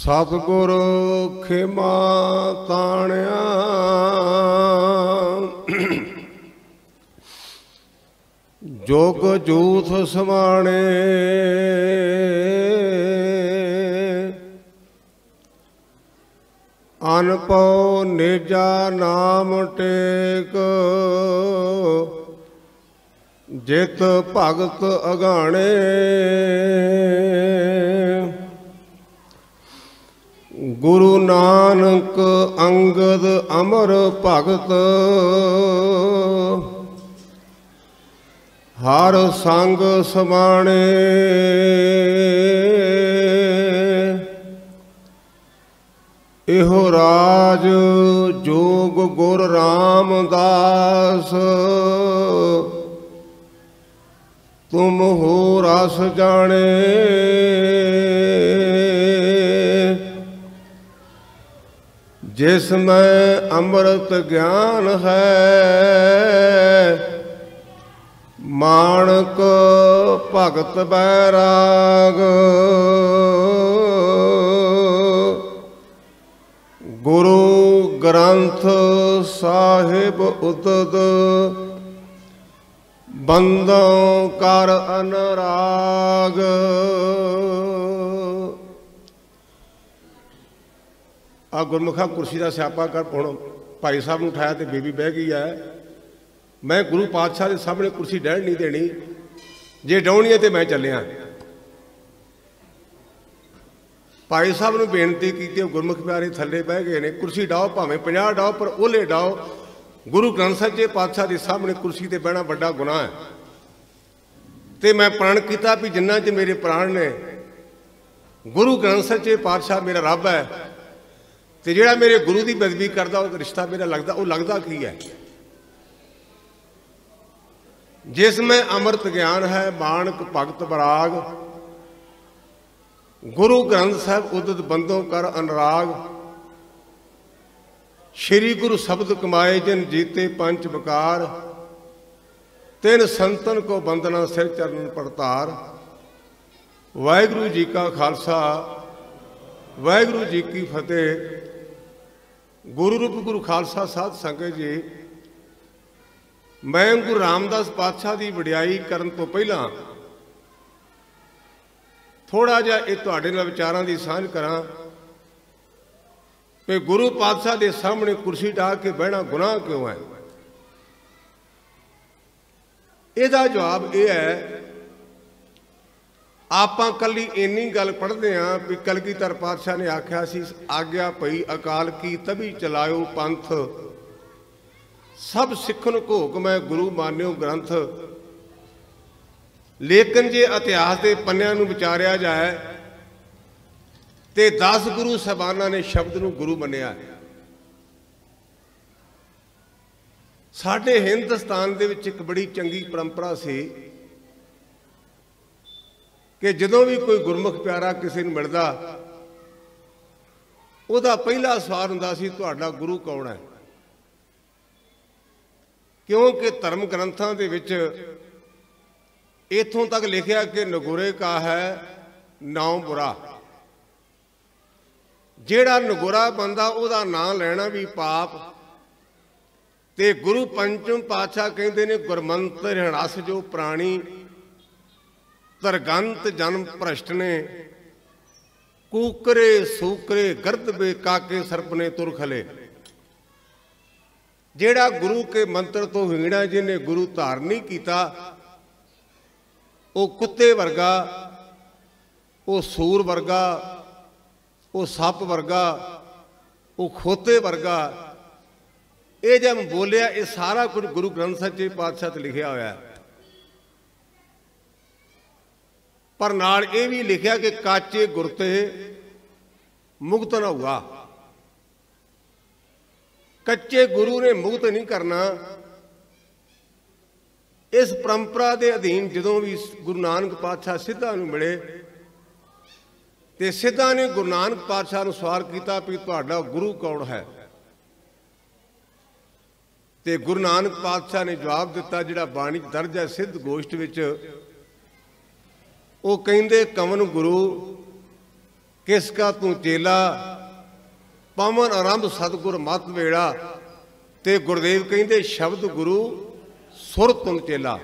सतगुर खेमा ताणिया जोग जूथ समाणे अनपौ निजा नाम टेक जित भगत अगाणे गुरु नानक अंगद अमर भगत हर संग समाणे इहो राज जोग गुर रामदास तुम हो रस जाने जिसमें अमृत ज्ञान है माणक भगत बैराग गुरु ग्रंथ साहिब उतद बंदों कर अनुराग। आ गुरमुखा कुर्सी का स्यापा कर हुण भाई साहब ने उठाया तो बीबी बह गई है। मैं गुरु पातशाह के सामने कुर्सी डहण नहीं देनी, जे डाउनी है तो मैं चलिया। भाई साहब ने बेनती की, गुरमुख प्यारे थले बह गए ने, कुर्सी डाओ भावें 50 डाओ पर ओले डाओ। गुरु ग्रंथ सच्चे पातशाह के सामने कुर्सी ते बहना बड़ा गुनाह है। तो मैं प्रण किया भी जिन्ना च मेरे प्राण ने गुरु ग्रंथ सच्चे पातशाह मेरा रब है, तो जोड़ा मेरे गुरु की बेदबी करता वो रिश्ता मेरा लगता वो लगता की है। जिसमें अमृत ज्ञान है माणक भगत बराग गुरु ग्रंथ साहब उदत बंदों कर अनुराग। श्री गुरु शब्द कमाए जिन जीते पंच बकार तिन संतन को बंदना सिर चरण पड़तार। वाहिगुरु जी का खालसा वाहिगुरु जी की फतेह। गुरु रूप गुरु खालसा साध संगत जी, मैं गुरु रामदास पातशाह की वडियाई करन तो पहला थोड़ा जिहा ये तुहाडे नाल विचारां दी सांझ करां कि गुरु पातशाह के सामने कुर्सी ढा के बहना गुनाह क्यों है। इसदा जवाब यह है, आपां कली इन्नी गल पढ़ते हाँ भी कलगीधर पातशाह ने आख्या सी आग्या पई अकाल की तभी चलायो पंथ सब सिखन को हुक्म है गुरु मान्यो ग्रंथ। लेकिन जे इतिहास के पन्नियां नूं विचारिया जाए तो 10 गुरु साहबाना ने शब्द नूं गुरु मन्निया। साडे हिंदुस्तान दे विच एक बड़ी चंगी परंपरा सी कि जदों भी कोई गुरमुख प्यारा किसी नूं मिलदा उहदा पहला सवाल हुंदा सी तुहाडा गुरु कौन है। क्योंकि धर्म ग्रंथां दे विच इत्थों तक लिखिया कि नगुरे का है नाम बुरा। जेड़ा नगुरा बंदा उहदा नाम लेना भी पाप। ते गुरु पंचम पातशाह कहते ने गुरमंत्र हणास जो प्राणी तरगंत जन्म भ्रष्ट ने कूकरे सूकरे गर्द बे काके सर्प ने तुर खले। जेड़ा गुरु के मंत्र तो हीणा जिन्हें गुरु धारण नहीं किया वो कुत्ते वर्गा वो सूर वर्गा वो सप वर्गा वो खोते वर्गा। ये जब बोलिया ये सारा कुछ गुरु ग्रंथ सच्चे पातशाह ते लिखिया होया है। पर नाल ये भी लिखिया कि काचे गुरते मुक्त ना हुआ। कच्चे गुरु ने मुक्त नहीं करना। इस परंपरा के अधीन जदों भी गुरु नानक पातशाह सिद्धा नूं मिले तो सिद्धा ने गुरु नानक पातशाह नूं सवाल किया भी तुहाडा गुरु कौन है। तो गुरु नानक पातशाह ने जवाब दिता जिहड़ा बाणी दर्ज है सिद्ध गोष्ठ विच वो कहंदे कवन गुरु किसका तू चेला, पवन आरंभ सतगुर मत वेड़ा। ते गुरदेव कहते शब्द गुरु सुर तुम चेला।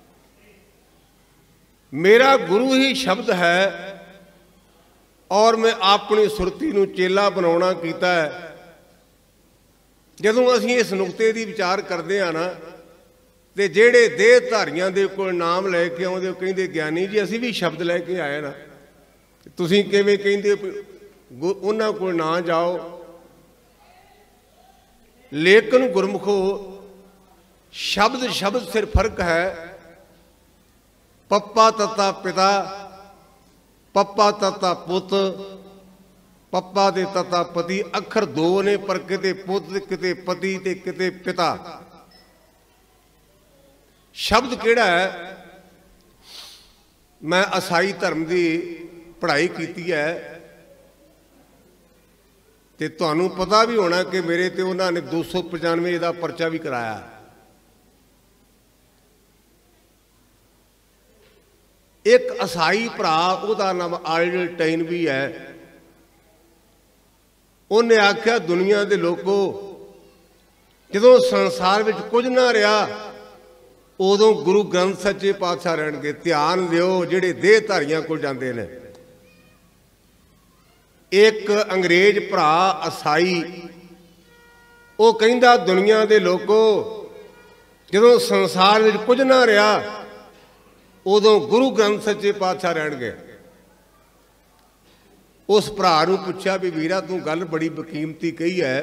मेरा गुरु ही शब्द है और मैं अपनी सुरती नूं चेला बनाउणा कीता है। जदों असीं इस नुकते दी विचार करते हैं ना, तो जेड़े देहधारियां दे कोल नाम लैके आउंदे कहंदे ज्ञानी जी असीं भी शब्द लैके आए ना, तुसीं किवें कहंदे उन्हां कोल ना जाओ। लेकिन गुरमुखो शब्द शब्द सिर फर्क है। पप्पा तता पिता, पप्पा तता पुत, पप्पा दे तता पति। अखर दो ने पर किते पुत किते पति ते किते पिता। शब्द केड़ा है? मैं ईसाई धर्म की पढ़ाई की है, तो तुहानू पता भी होना कि मेरे ते उन्होंने 295 का परचा भी कराया। एक ईसाई भरा उसका नाम आर्लटाइन भी है। उन्हें आख्या दुनिया के लोगों, जो संसार में कुछ ना रहा उदों गुरु ग्रंथ सच्चे पातशाह रहणगे। ध्यान दिओ जिहड़े देहधारियां कोल जांदे ने। एक अंग्रेज भरा ईसाई वो कहंदा दुनिया के लोगों, जो संसार में कुछ ना रहा उदों गुरु ग्रंथ सच्चे पातशाह रहणगे। उस भरा नूं पुछया भी वीरा तू गल बड़ी बकीमती कही है,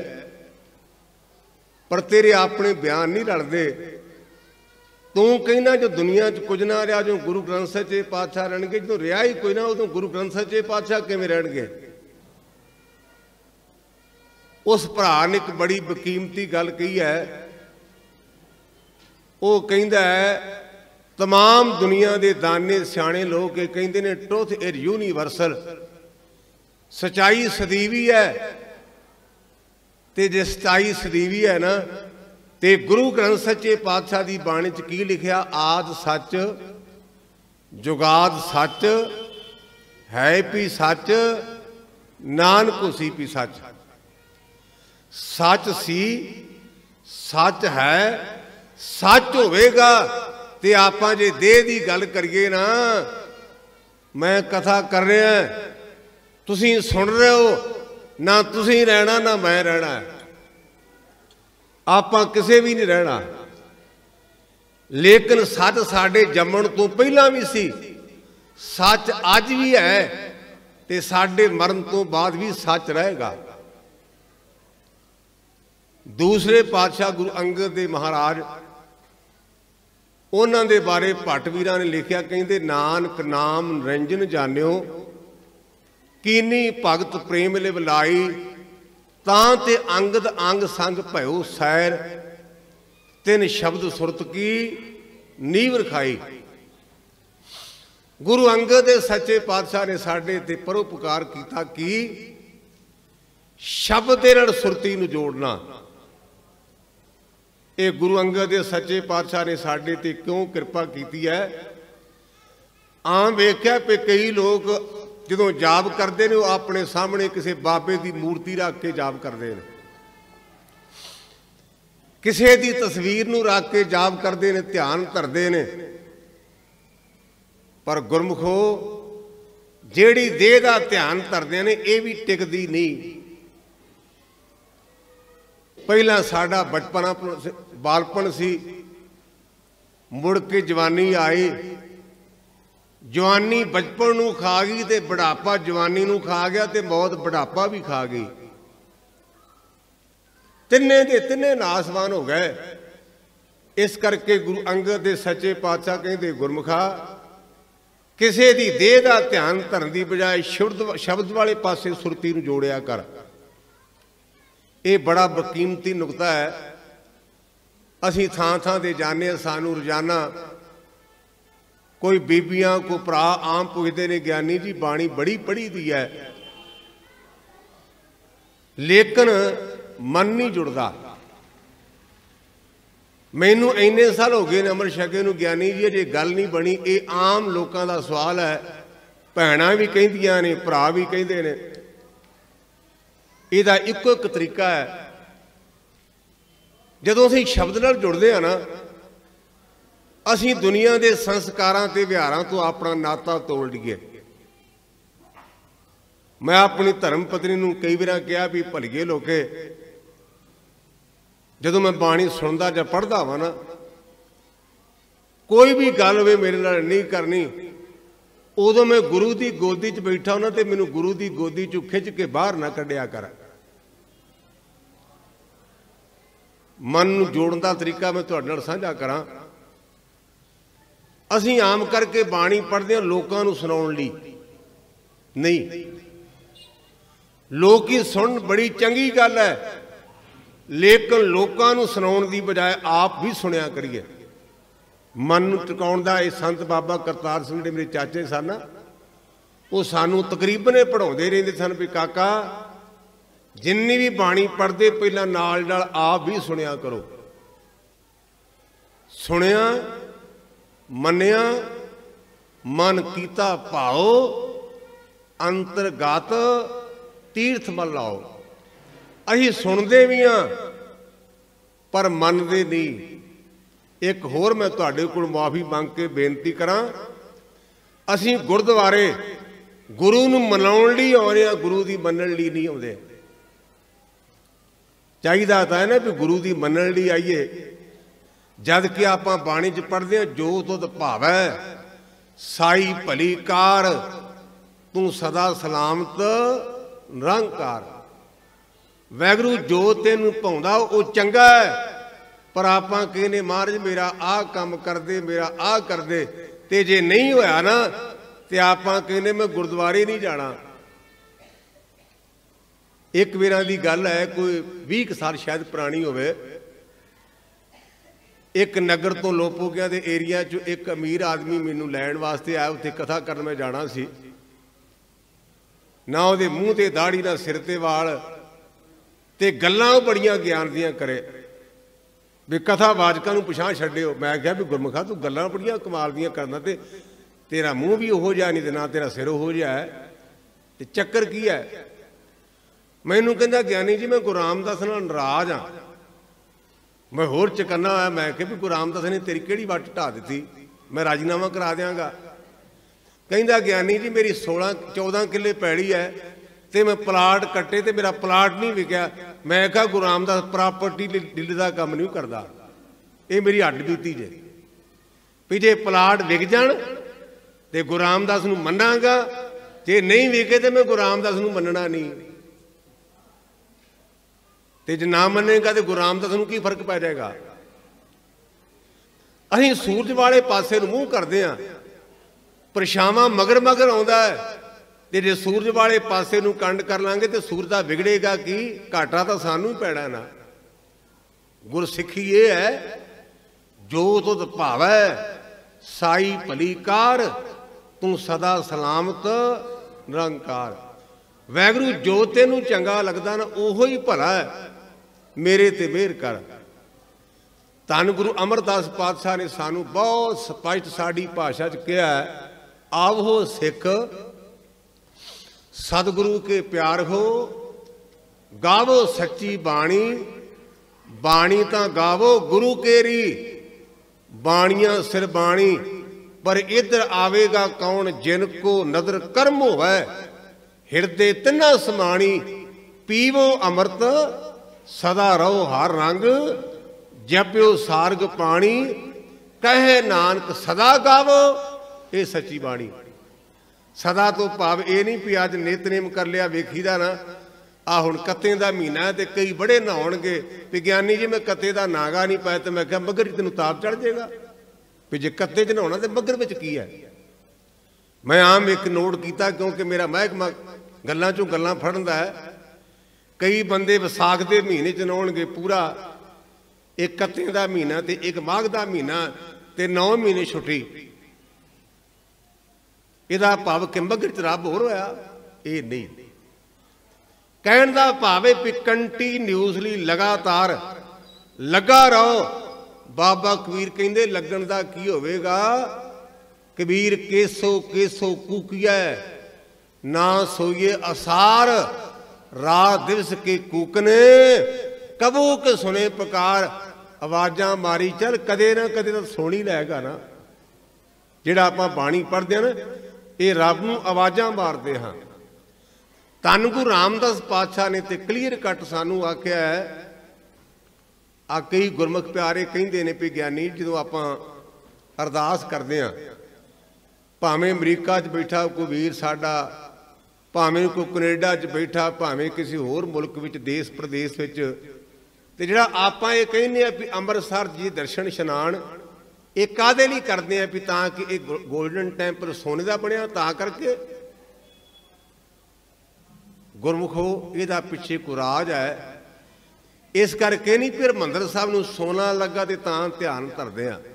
पर तेरे अपने बयान नहीं रलदे। तू कहना जो दुनिया च कुछ ना रहा जो गुरु ग्रंथ सच्चे पातशाह रहणगे, जो रहा ही कोई ना उदों गुरु ग्रंथ सच्चे पातशाह किवें रहणगे। उस भरा ने एक बड़ी बकीमती गल कही है। वो कहंदा है तमाम दुनिया के दाने सियाणे लोग ये कहते हैं ट्रुथ इज यूनीवर्सल, सच्चाई सदीवी है। तो जे सच्चाई सदीवी है ना, तो गुरु ग्रंथ सच्चे पातशाह की बाणी च की लिखिया? आद सच, जुगाद सच, है भी सच, नानक हुसी भी सच। सच सी, सच है, सच होवेगा। ते आपां जे देह दी गल करिए ना, मैं कथा कर रहा, तुसीं सुन रहे हो ना, तुसीं रहना ना मैं रहना, आपां किसे भी नहीं रहना। लेकिन सच साडे जम्मण तो पहला भी सी, सच अज भी है, ते साडे मरण तो बाद भी सच रहेगा। दूसरे पातशाह गुरु अंगद देव महाराज, उन्होंने दे बारे भट्ट वीरां ने लिखिया, कहते नानक नाम निरंजन जानियो, कीनी भगत प्रेम लिव लाई, तां ते अंगद अंग संग भयो सैर, तिन शब्द सुरत की नीव रखाई। गुरु अंगद दे सच्चे पातशाह ने साडे ते परोपकार कीता कि शब्द दे नाल सुरती नूं जोड़ना। ये गुरु अंगद दे सच्चे पातशाह ने साडे ते क्यों कृपा की है। आम वेख्या पे कई लोग जो जाप करते हैं वो अपने सामने किसी बाबे की मूर्ति रख के जाप करते हैं, किसी की तस्वीर नूं रख के जाप करते हैं, ध्यान धरते हैं। पर गुरमुखो जेड़ी देह का ध्यान धरते हैं ये भी टिकदी नहीं। पहला साडा बचपना बालपन सी, मुड़ के जवानी आई, जवानी बचपन नूं खा गई ते बुढ़ापा जवानी नूं खा गया ते मौत बुढ़ापा भी खा गई। तिन्ने दे तिन्ने नासवान हो गए। इस करके गुरु अंगद दे सच्चे पातशाह कहते गुरमुखा किसी दी देह का ध्यान धरन की बजाय शब्द वाले पासे सुरती नूं जोड़िया कर। ये बड़ा बकीमती नुकता है। असी थां थां ते जाने, सानू रोजाना कोई बीबियां को भरा आम पुछते ने ज्ञानी जी बाणी बड़ी पढ़ी दी है, लेकिन मन नहीं जुड़ता। मैनू इन्ने साल हो गए अमृत छके नूं ज्ञानी जी, अजे गल नहीं बनी। ये आम लोगों का सवाल है भैणां भी कहिंदियां ने, भरा भी कहिंदे ने। इहदा इक्को एक तरीका है, जदों असीं शब्द नाल जुड़दे हां ना, असीं दुनिया के संस्कारां ते विहारां तो अपना नाता तोड़ लईए। मैं अपनी धर्म पत्नी नूं कई बार कहा भी भलीए लोके, जदों मैं बाणी सुनदा जां पढ़दा वां ना, कोई भी गल होवे मेरे नाल नहीं करनी, उदों मैं गुरु की गोदी च बैठा होना ते मैनूं गुरु की गोदी चों खिंच के बाहर ना कढ़िया कर। मन नूं जोड़न दा तरीका मैं तुहाडे नाल साझा करां। असीं आम करके बाणी पढ़दे हां लोकां नूं सुणाउण लई नहीं, लोक ही सुन बड़ी चंगी गल है, लेकिन लोकां नूं सुणाउण दी बजाय आप भी सुनिया करिए। मन नूं टिकाउण दा ये संत बाबा करतार सिंह जिहड़े मेरे चाचे सन, वो सानूं तकरीबन पढ़ाउंदे रहिंदे सन भी काका जिन्नी भी बाणी पढ़दे पहलां नाल नाल आप भी सुनिया करो। सुनिया मन्निया मन कीता भाओ, अंतरगत तीर्थ मल लाओ। असीं सुनदे भी हां पर मनदे नहीं। एक होर मैं तुहाडे कोल माफ़ी मंग के बेनती करां, असीं गुरुद्वारे गुरु नूं मनाउण लई आउंदे हां, गुरु दी मनण लई नहीं आउंदे। चाहिदा तां है ना भी गुरु दी मनण लई आईए, जद कि आपां बाणी च पढ़दे हां जो तुध भावै साई भली कार, तू सदा सलामत निरंकार। वैगुरू जो तैनूं भाउंदा वो चंगा है, पर आपां कहने महाराज मेरा आ काम कर दे, मेरा आ कर दे, ते जे नहीं होया ना ते आपां कहने मैं गुरुद्वारे नहीं जाना। एक वेरा दी गल है, कोई 20 साल शायद पुरानी होवे, एक नगर तो लोपोगिया दे एरिया चो एक अमीर आदमी मैनूं लैण वास्ते आया, उत्थे कथा करन मैं जाना सी। ना उहदे मूँह ते दाढ़ी, ना सिर ते वाल, ते गल्लां बड़ियां ज्ञान दियां करे भी कथा वाचकां नूं पछाण छड्डिओ। मैं कहा भी गुरमुखा तू गल्लां बड़ियां कमाल दियां करदा, ते तेरा मूँह भी उहो जिहा नहीं ते ना तेरा सिर उहो जिहा है, ते चक्कर की है? मैनूं कहंदा ज्ञानी जी मैं गुरु रामदास नाल नाराज़ हाँ। मैं होर चकन्ना होया, मैं कहा भी गुरु रामदास ने तेरी किहड़ी वट ढा दित्ती, मैं राजीनामा करा देंगा। कहंदा ज्ञानी जी मेरी 16-14 किले पैड़ी है, ते मैं प्लाट कट्टे ते मेरा प्लाट नहीं विकिया। मैं कहा गुरु रामदास प्रॉपर्टी डील का काम नहीं करता, ये मेरी हड्ड बीती जे भी जे प्लाट विक जाण ते गुरु रामदास नूं मन्नांगा, जे नहीं विके तो मैं गुरु रामदास नूं मन्नना नहीं, ते जे ना मन्नेगा तो गुरु रामदास नूं की फर्क पै जाएगा। असीं सूरज वाले पासे नूं मूँह करदे हां, परछावां मगर मगर आउंदा है, ते जे सूरज वाले पासे नूं कंड कर लांगे तो सूरज दा विगड़ेगा की, घाटा तो सानूं ही पैना ना। गुरसिੱਖੀ ये है जो तुध भावै साई भली कार, तू सदा सलामत निरंकार। वैगुरू जो तेनूं चंगा लगदा ना ओहो ही भला है, मेरे ते मेहर कर। धन गुरु अमरदास पातशाह ने सानू बहुत स्पष्ट साड़ी भाषा च कहा है, आवो सिख सतगुरु के प्यार हो, गावो सच्ची बाणी, बाणी तां गावो गुरु केरी। बाणियां सिर बाणी पर इधर आवेगा कौन, जिनको नदर कर्म होवै, हिरदे तिन्ना समाणी। पीवो अमृत सदा रहो हर रंग, जप्यो सारग पाणी, कहे नानक सदा गावो। ये सच्ची बाणी। सदा तो भाव ये नहीं भी अज नितनेम कर लिया वेखीदा ना, आ हुण कत्ते दा महीना है ते कई बड़े नहाउणगे भी ज्ञानी जी मैं कत्ते दा नागा नहीं पाया, तो मैं कहा मगर तेनों ताप चढ़ जाएगा भी जे कत्ते च नहाउणा ते मगर विच की है। मैं आम एक नोट किया, क्योंकि मेरा महकमा गल्लां चों गल्लां फड़न दा है। कई बंदे विसाख के महीने च नहाउणगे पूरा, एक कत्ते दा महीना ते एक माघ दा महीना ते 9 महीने छुट्टी। इहदा भाव कि मगर च रब होर होया, ये नहीं। कहण दा भाव है भी कंटीन्यूसली लगातार लगा रहो। बाबा कबीर कहंदे लगन दा की होवेगा, कबीर केसो केसो कूकिया, ना सोइए असार, रात दिवस के कूकने, कबू के सुने पुकार। आवाज़ां मारी चल, कदे ना कदे तो सुन ही लैगा ना। जिहड़ा आपां बाणी पढ़दे हैं ना, ये रब नूं आवाज़ां मारदे हां। धन गुरु रामदास पातशाह ने तो क्लीयर कट सानू आख्या है। आ कई गुरमुख प्यारे कहिंदे ने भी ज्ञानी जदों आपां अरदास करदे हां, भावें अमरीका च बैठा कोई वीर साडा, भावें कोई कनेडा च बैठा, भावें किसी होर मुल्क विच देश प्रदेश विच, ते जिहड़ा आपां ये कहने आ भी अमृतसर जी दर्शन इशनान ये काहदे लई करदे आ भी तां कि एक गोल्डन टैंपल सोने दा बनिया, तां करके गुरमुखो इहदा पिछे कोई राज है। इस करके नहीं फिर हरिमंदर साहब नूं सोना लगा ते तां ध्यान धरदे आ।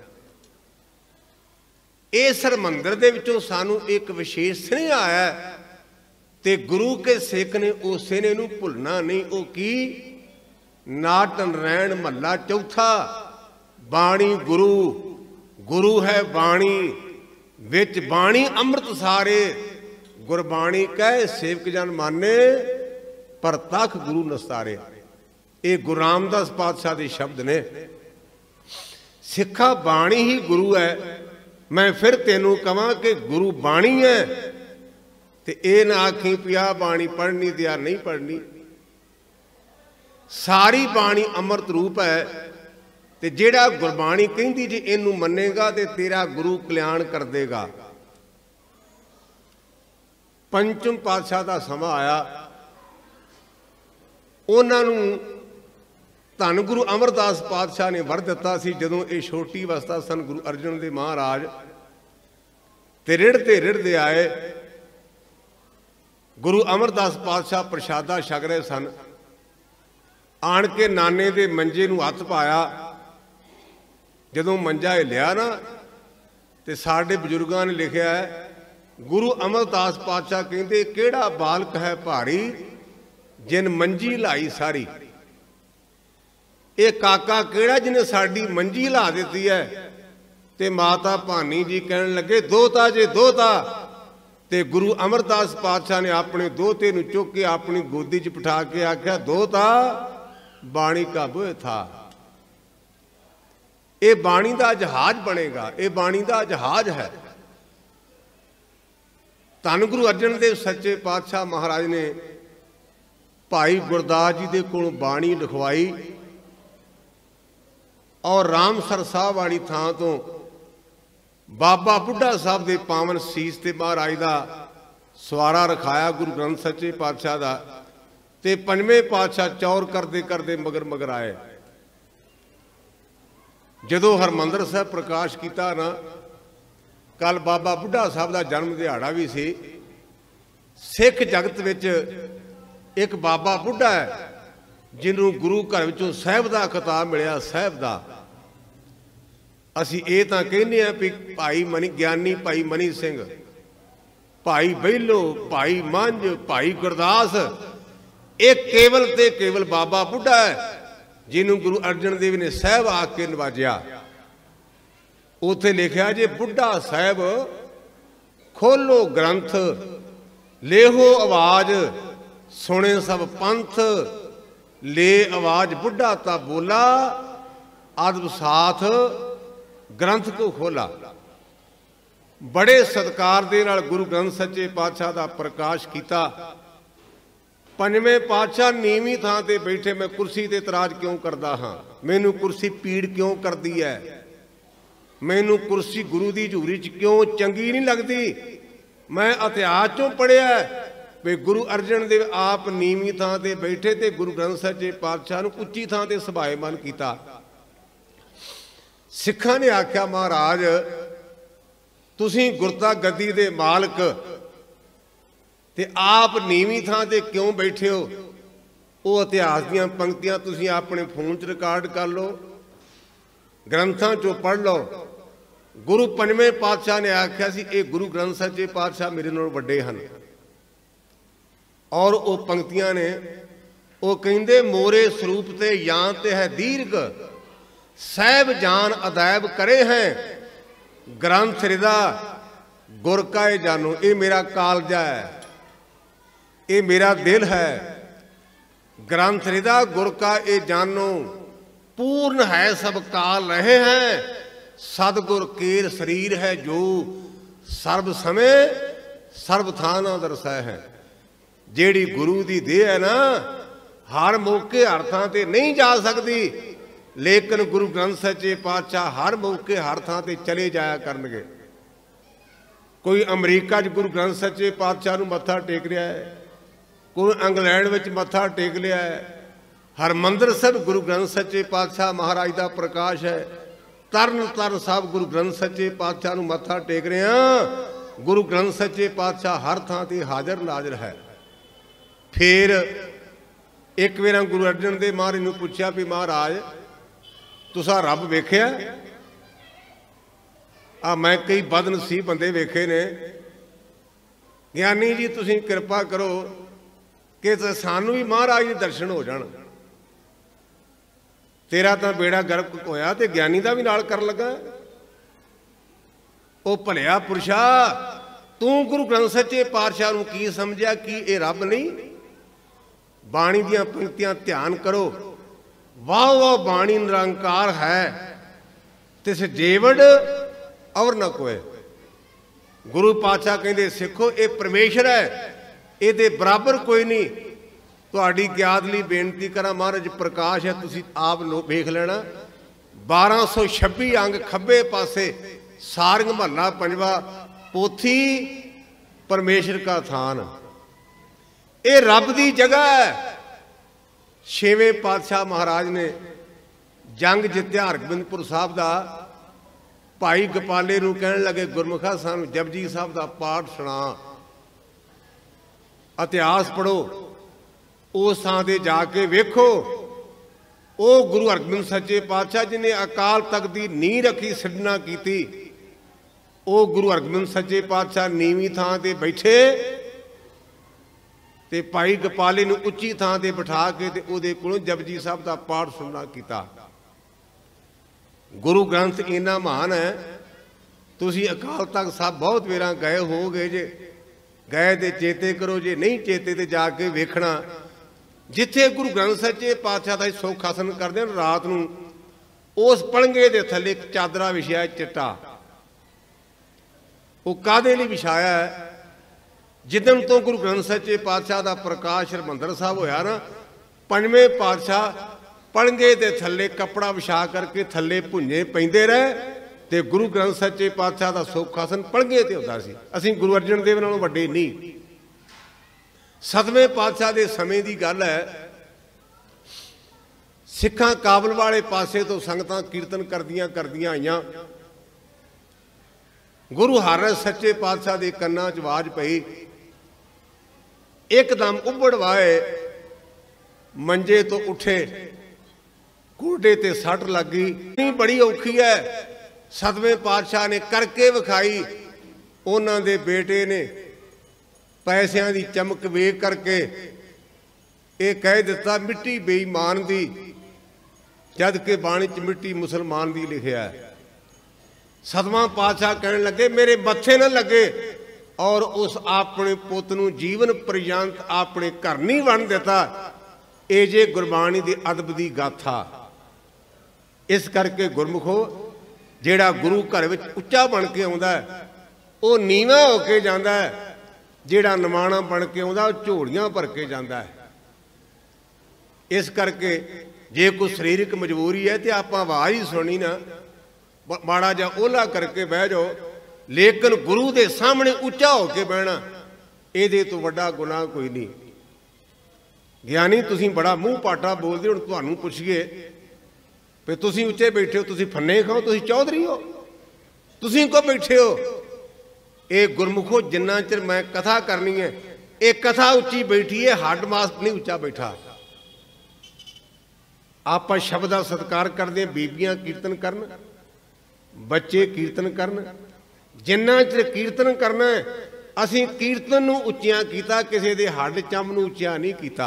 इस हरिमंदर दे विचों सानू एक विशेष स्नेह आया ते गुरु के सिख ने उस स्नेह नूं भुलना नहीं। वो की नाट नरैण महला चौथा, बाणी गुरु, गुरु है बाणी, विच बाणी अमृत सारे, गुरबाणी कह सेवक जन माने, पर तख गुरु नस्तारे। ये गुरु रामदास पातशाह के शब्द ने। सिखा बाणी ही गुरु है। मैं फिर तेनू कहां कि गुरु बाणी है, ते ये ना आखी पिया बाणी पढ़नी दिया नहीं पढ़नी। सारी बाणी अमृत रूप है, ते जेड़ा गुरबाणी कहती जे इनू मनेगा ते तेरा गुरु कल्याण कर देगा। पंचम पातशाह का समा आया, उन्होंने धन गुरु अमरदास पातशाह ने वर दिता सी। जदों ये छोटी अवस्था सन, गुरु अर्जन देव महाराज ते रिड़ते आए। गुरु अमरदास पातशाह प्रशादा छक रहे सन। आण के नाने दे मंजे नूं हथ पाया। जदों मंजा हिलिया ना, ते साडे बजुर्गां ने लिखिया है, गुरु अमरदास पातशाह कहते केड़ा बालक है भारी, जिन मंजी लाई सारी। ये काका केड़ा जिन्हें साड़ी मंजी ला दी है। ते माता भानी जी कहन लगे दोता जे दोता। ते गुरु अमरदास पातशाह ने अपने दोते नूं चुक के अपनी गोदी च बिठा के आख्या, दोता बाणी का बोए था। ये बाणी का जहाज बनेगा, ये बाणी का जहाज है। धन गुरु अर्जन देव सच्चे पातशाह महाराज ने भाई गुरदास जी दे कोलों बाणी लिखवाई और रामसर साहब वाली थां तो बाबा बुढ़ा साहब दे पावन सीस ते महाराज दा सवारा रखाया गुरु ग्रंथ सच्चे पातशाह दा। ते पंजवें पातशाह चौर करते करते मगर मगर आए। जदों हरमंदर साहब प्रकाश किया ना, कल बाबा बुढ़ा साहब का जन्म दिहाड़ा भी सी। सिख जगत विच एक बाबा बुढ़ा है जिन्हों गुरु घर विचों साहिब का खिताब मिलिया, साहिब का। असी ये तो कहने भी भाई मनी ज्ञानी भाई मनी सिंह, भाई बहिलो, भाई मंझ, भाई गुरदास, एक केवल ते केवल बाबा बुढ़ा है जिन्हों गुरु अर्जन देव ने साहिब आके नवाजिया। उथे लिखा जे बुढ़ा साहिब खोलो ग्रंथ, लेहो आवाज, सुने सब पंथ, ले आवाज बुढ़ा ता बोला, अदब साथ ग्रंथ को खोला। बड़े सत्कार दे नाल गुरु ग्रंथ सच्चे पातशाह का प्रकाश किया। पंजवें पातशाह नीवी थां ते बैठे, मैं कुर्सी ते इतराज क्यों करदा हां, मैनू कुर्सी पीड़ क्यों करदी है, मैनू कुर्सी गुरु की झूरी च क्यों चंगी नहीं लगती। मैं इतिहास चों पढ़िया भी गुरु अर्जन देव आप नीवी थां ते बैठे ते गुरु ग्रंथ सच्चे पातशाह नूं उच्ची थां ते सभाएमान किया। सिखां ने आख्या महाराज तुसीं गुरता गद्दी दे मालक ते आप नीवी थां ते क्यों बैठे हो। वो इतिहास दीयां पंक्तियां तुसीं अपने फोन च रिकॉर्ड कर लो, ग्रंथां चों पढ़ लो। गुरु पंजवें पातशाह ने आख्या सी ये गुरु ग्रंथ सच्चे पातशाह मेरे नालों वड्डे हन। और वो पंक्तियां ने वो कहंदे मोरे स्वरूप ते यां ते है दीर्घ, साहिब जान अदैब करे हैं, ग्रंथ हृदा गुर का ये जानो, ये मेरा कालजा है, ये मेरा दिल है। ग्रंथ रिदा गुर का ये जानो, पूर्ण है सब काल रहे हैं। सतगुर केर शरीर है जो, सर्व समय सर्व थाना दरसै है। जेड़ी गुरु दी देह है ना, हर मौके हर थां ते नहीं जा सकती, लेकिन गुरु ग्रंथ सच्चे पातशाह हर मौके हर थां ते चले जाया करनगे। कोई अमरीका च गुरु ग्रंथ सच्चे पातशाह नूं मत्था टेक रहा है, कोई इंग्लैंड विच मत्था टेक लिया है। हरमंदिर साहिब गुरु ग्रंथ सच्चे पातशाह महाराज का प्रकाश है। तरन ताਰਨ साहब गुरु ग्रंथ सच्चे पातशाह नूं मत्था टेक रहे हैं। गुरु ग्रंथ सच्चे पातशाह हर थां ते हाज़र नाज़र है। फिर एक बार गुरु अर्जन देव महाराज नूं पुछया भी महाराज तुसां रब वेखिया? मैं कई बदनसीब बंदे वेखे ने, ज्ञानी जी तुसीं कृपा करो कि सानू भी महाराज के दर्शन हो जाण। तेरा तो बेड़ा गर्क होया ते ज्ञानी का भी नाल कर लगा। ओ भलिया पुरुषा, तू गुरु ग्रंथ सच्चे पातशाह नूं की समझिया कि ये रब नहीं? बाणी दियां पंक्तियां ध्यान करो। वाह वाह बाणी निरंकार है, तिस जेवड़ और न कोई। गुरु पातशाह कहते सिखो ये परमेश्वर है, ये बराबर कोई नहीं। तुहाडी ज्ञात लई बेनती करा, महाराज प्रकाश है, तुसीं आप वेख लेना। 1226 अंग खब्बे पासे, सारंग महला पंजवा, पोथी परमेश्वर का थान। ये रब की जगह है। छेवें पातशाह महाराज ने जंग जित्या हरगोबिंदपुर साहब का। भाई गपाले नूं कहण लगे गुरमुखा सानू जपजी साहब का पाठ सुना, इतिहास पढ़ो। उस थां ते जाके वेखो, वो गुरु हरगोबिंद सच्चे पातशाह जिन्हें अकाल तख्त की नींह रखी, सिडना की, वो गुरु हरगोबिंद सच्चे पातशाह नीवीं थां ते बैठे ते भाई गपाले नूं उच्ची थां ते बिठा के ते उहदे कोलों जपजी साहब का पाठ सुनना कीता। गुरु ग्रंथ इन्ना महान है। तुसीं अकाल तख्त साहब बहुत वेरा गए हो गए जे, गए तो चेते करो, जे नहीं चेते तो जाके वेखना। जिथे गुरु ग्रंथ सच्चे पातशाह का सुख आसन करते हैं रात नूं, उस पलंगे के थले एक चादरा विछाया चिट्टा। वो काहदे लई विछाया है? जिदन तो गुरु ग्रंथ सच्चे पातशाह का प्रकाश हरमंदर साहब होया ना, पंजवें पातशाह पलंगे के थले कपड़ा विछा करके थले भुंजे पैंदे रहे ते गुरु ग्रंथ सच्चे पातशाह का सुख आसन पलंगे ते हुंदा सी। असीं गुरु अर्जन देव नालों वड्डे नहीं। 7वें पातशाह के समय की गल है। सिखां काबल वाले पासे तो संगतां कीर्तन करदियां करदियां आईयां। गुरु हरराय सच्चे पातशाह के कन्नां च आवाज पई, एकदम उबड़ वाए मंजे तो उठे, गोडे ते सट लगी। बड़ी औखी है। 7वें पातशाह ने करके विखाई। उन्हां दे बेटे ने पैसिਆਂ की चमक वेख करके ये कह दिता मिट्टी बेईमान दी, जद के बाणी च मिट्टी मुसलमान दी लिखिया है। 7वां पातशाह कहने लगे मेरे मत्थे न लगे, और उस अपने पुत नूं जीवन पर्यंत अपने घर नहीं बन देता। ये जे गुरबाणी दी अदब दी गाथा। इस करके गुरमुखो, जेड़ा गुरु घर विच उच्चा बन के आउंदा है वो नीवा हो के जांदा है, जेड़ा निमाणा बन के आउंदा वो झोलियां भर के जांदा है। इस करके जे कोई शरीरक मजबूरी है तो आप आवाज़ ही सुनी ना, माड़ा जा ओला करके बह जाओ, लेकिन गुरु के सामने उच्चा होके बहना ये तो वड्डा गुनाह कोई नहीं। ज्ञानी तुसीं बड़ा मूँह पाटा बोलते, हुण तुहानूं पुछिए भी तुसीं उच्चे बैठे हो, तुसीं फन्ने खाओ, तुसीं चौधरी हो, तुसीं को बैठे हो? ये गुरमुखो जिन्ना चिर मैं कथा करनी है, ये कथा उच्ची बैठी है, हड्ड मास नहीं उच्चा बैठा। आप शब्द का सत्कार करते हैं, बीबियां कीर्तन करन, बच्चे कीर्तन करन। जिन्ना चिर कीर्तन करना है, असीं कीर्तन नूं उच्चिया कीता, किसी दे हड्ड चम नूं उच्चिया नहीं कीता।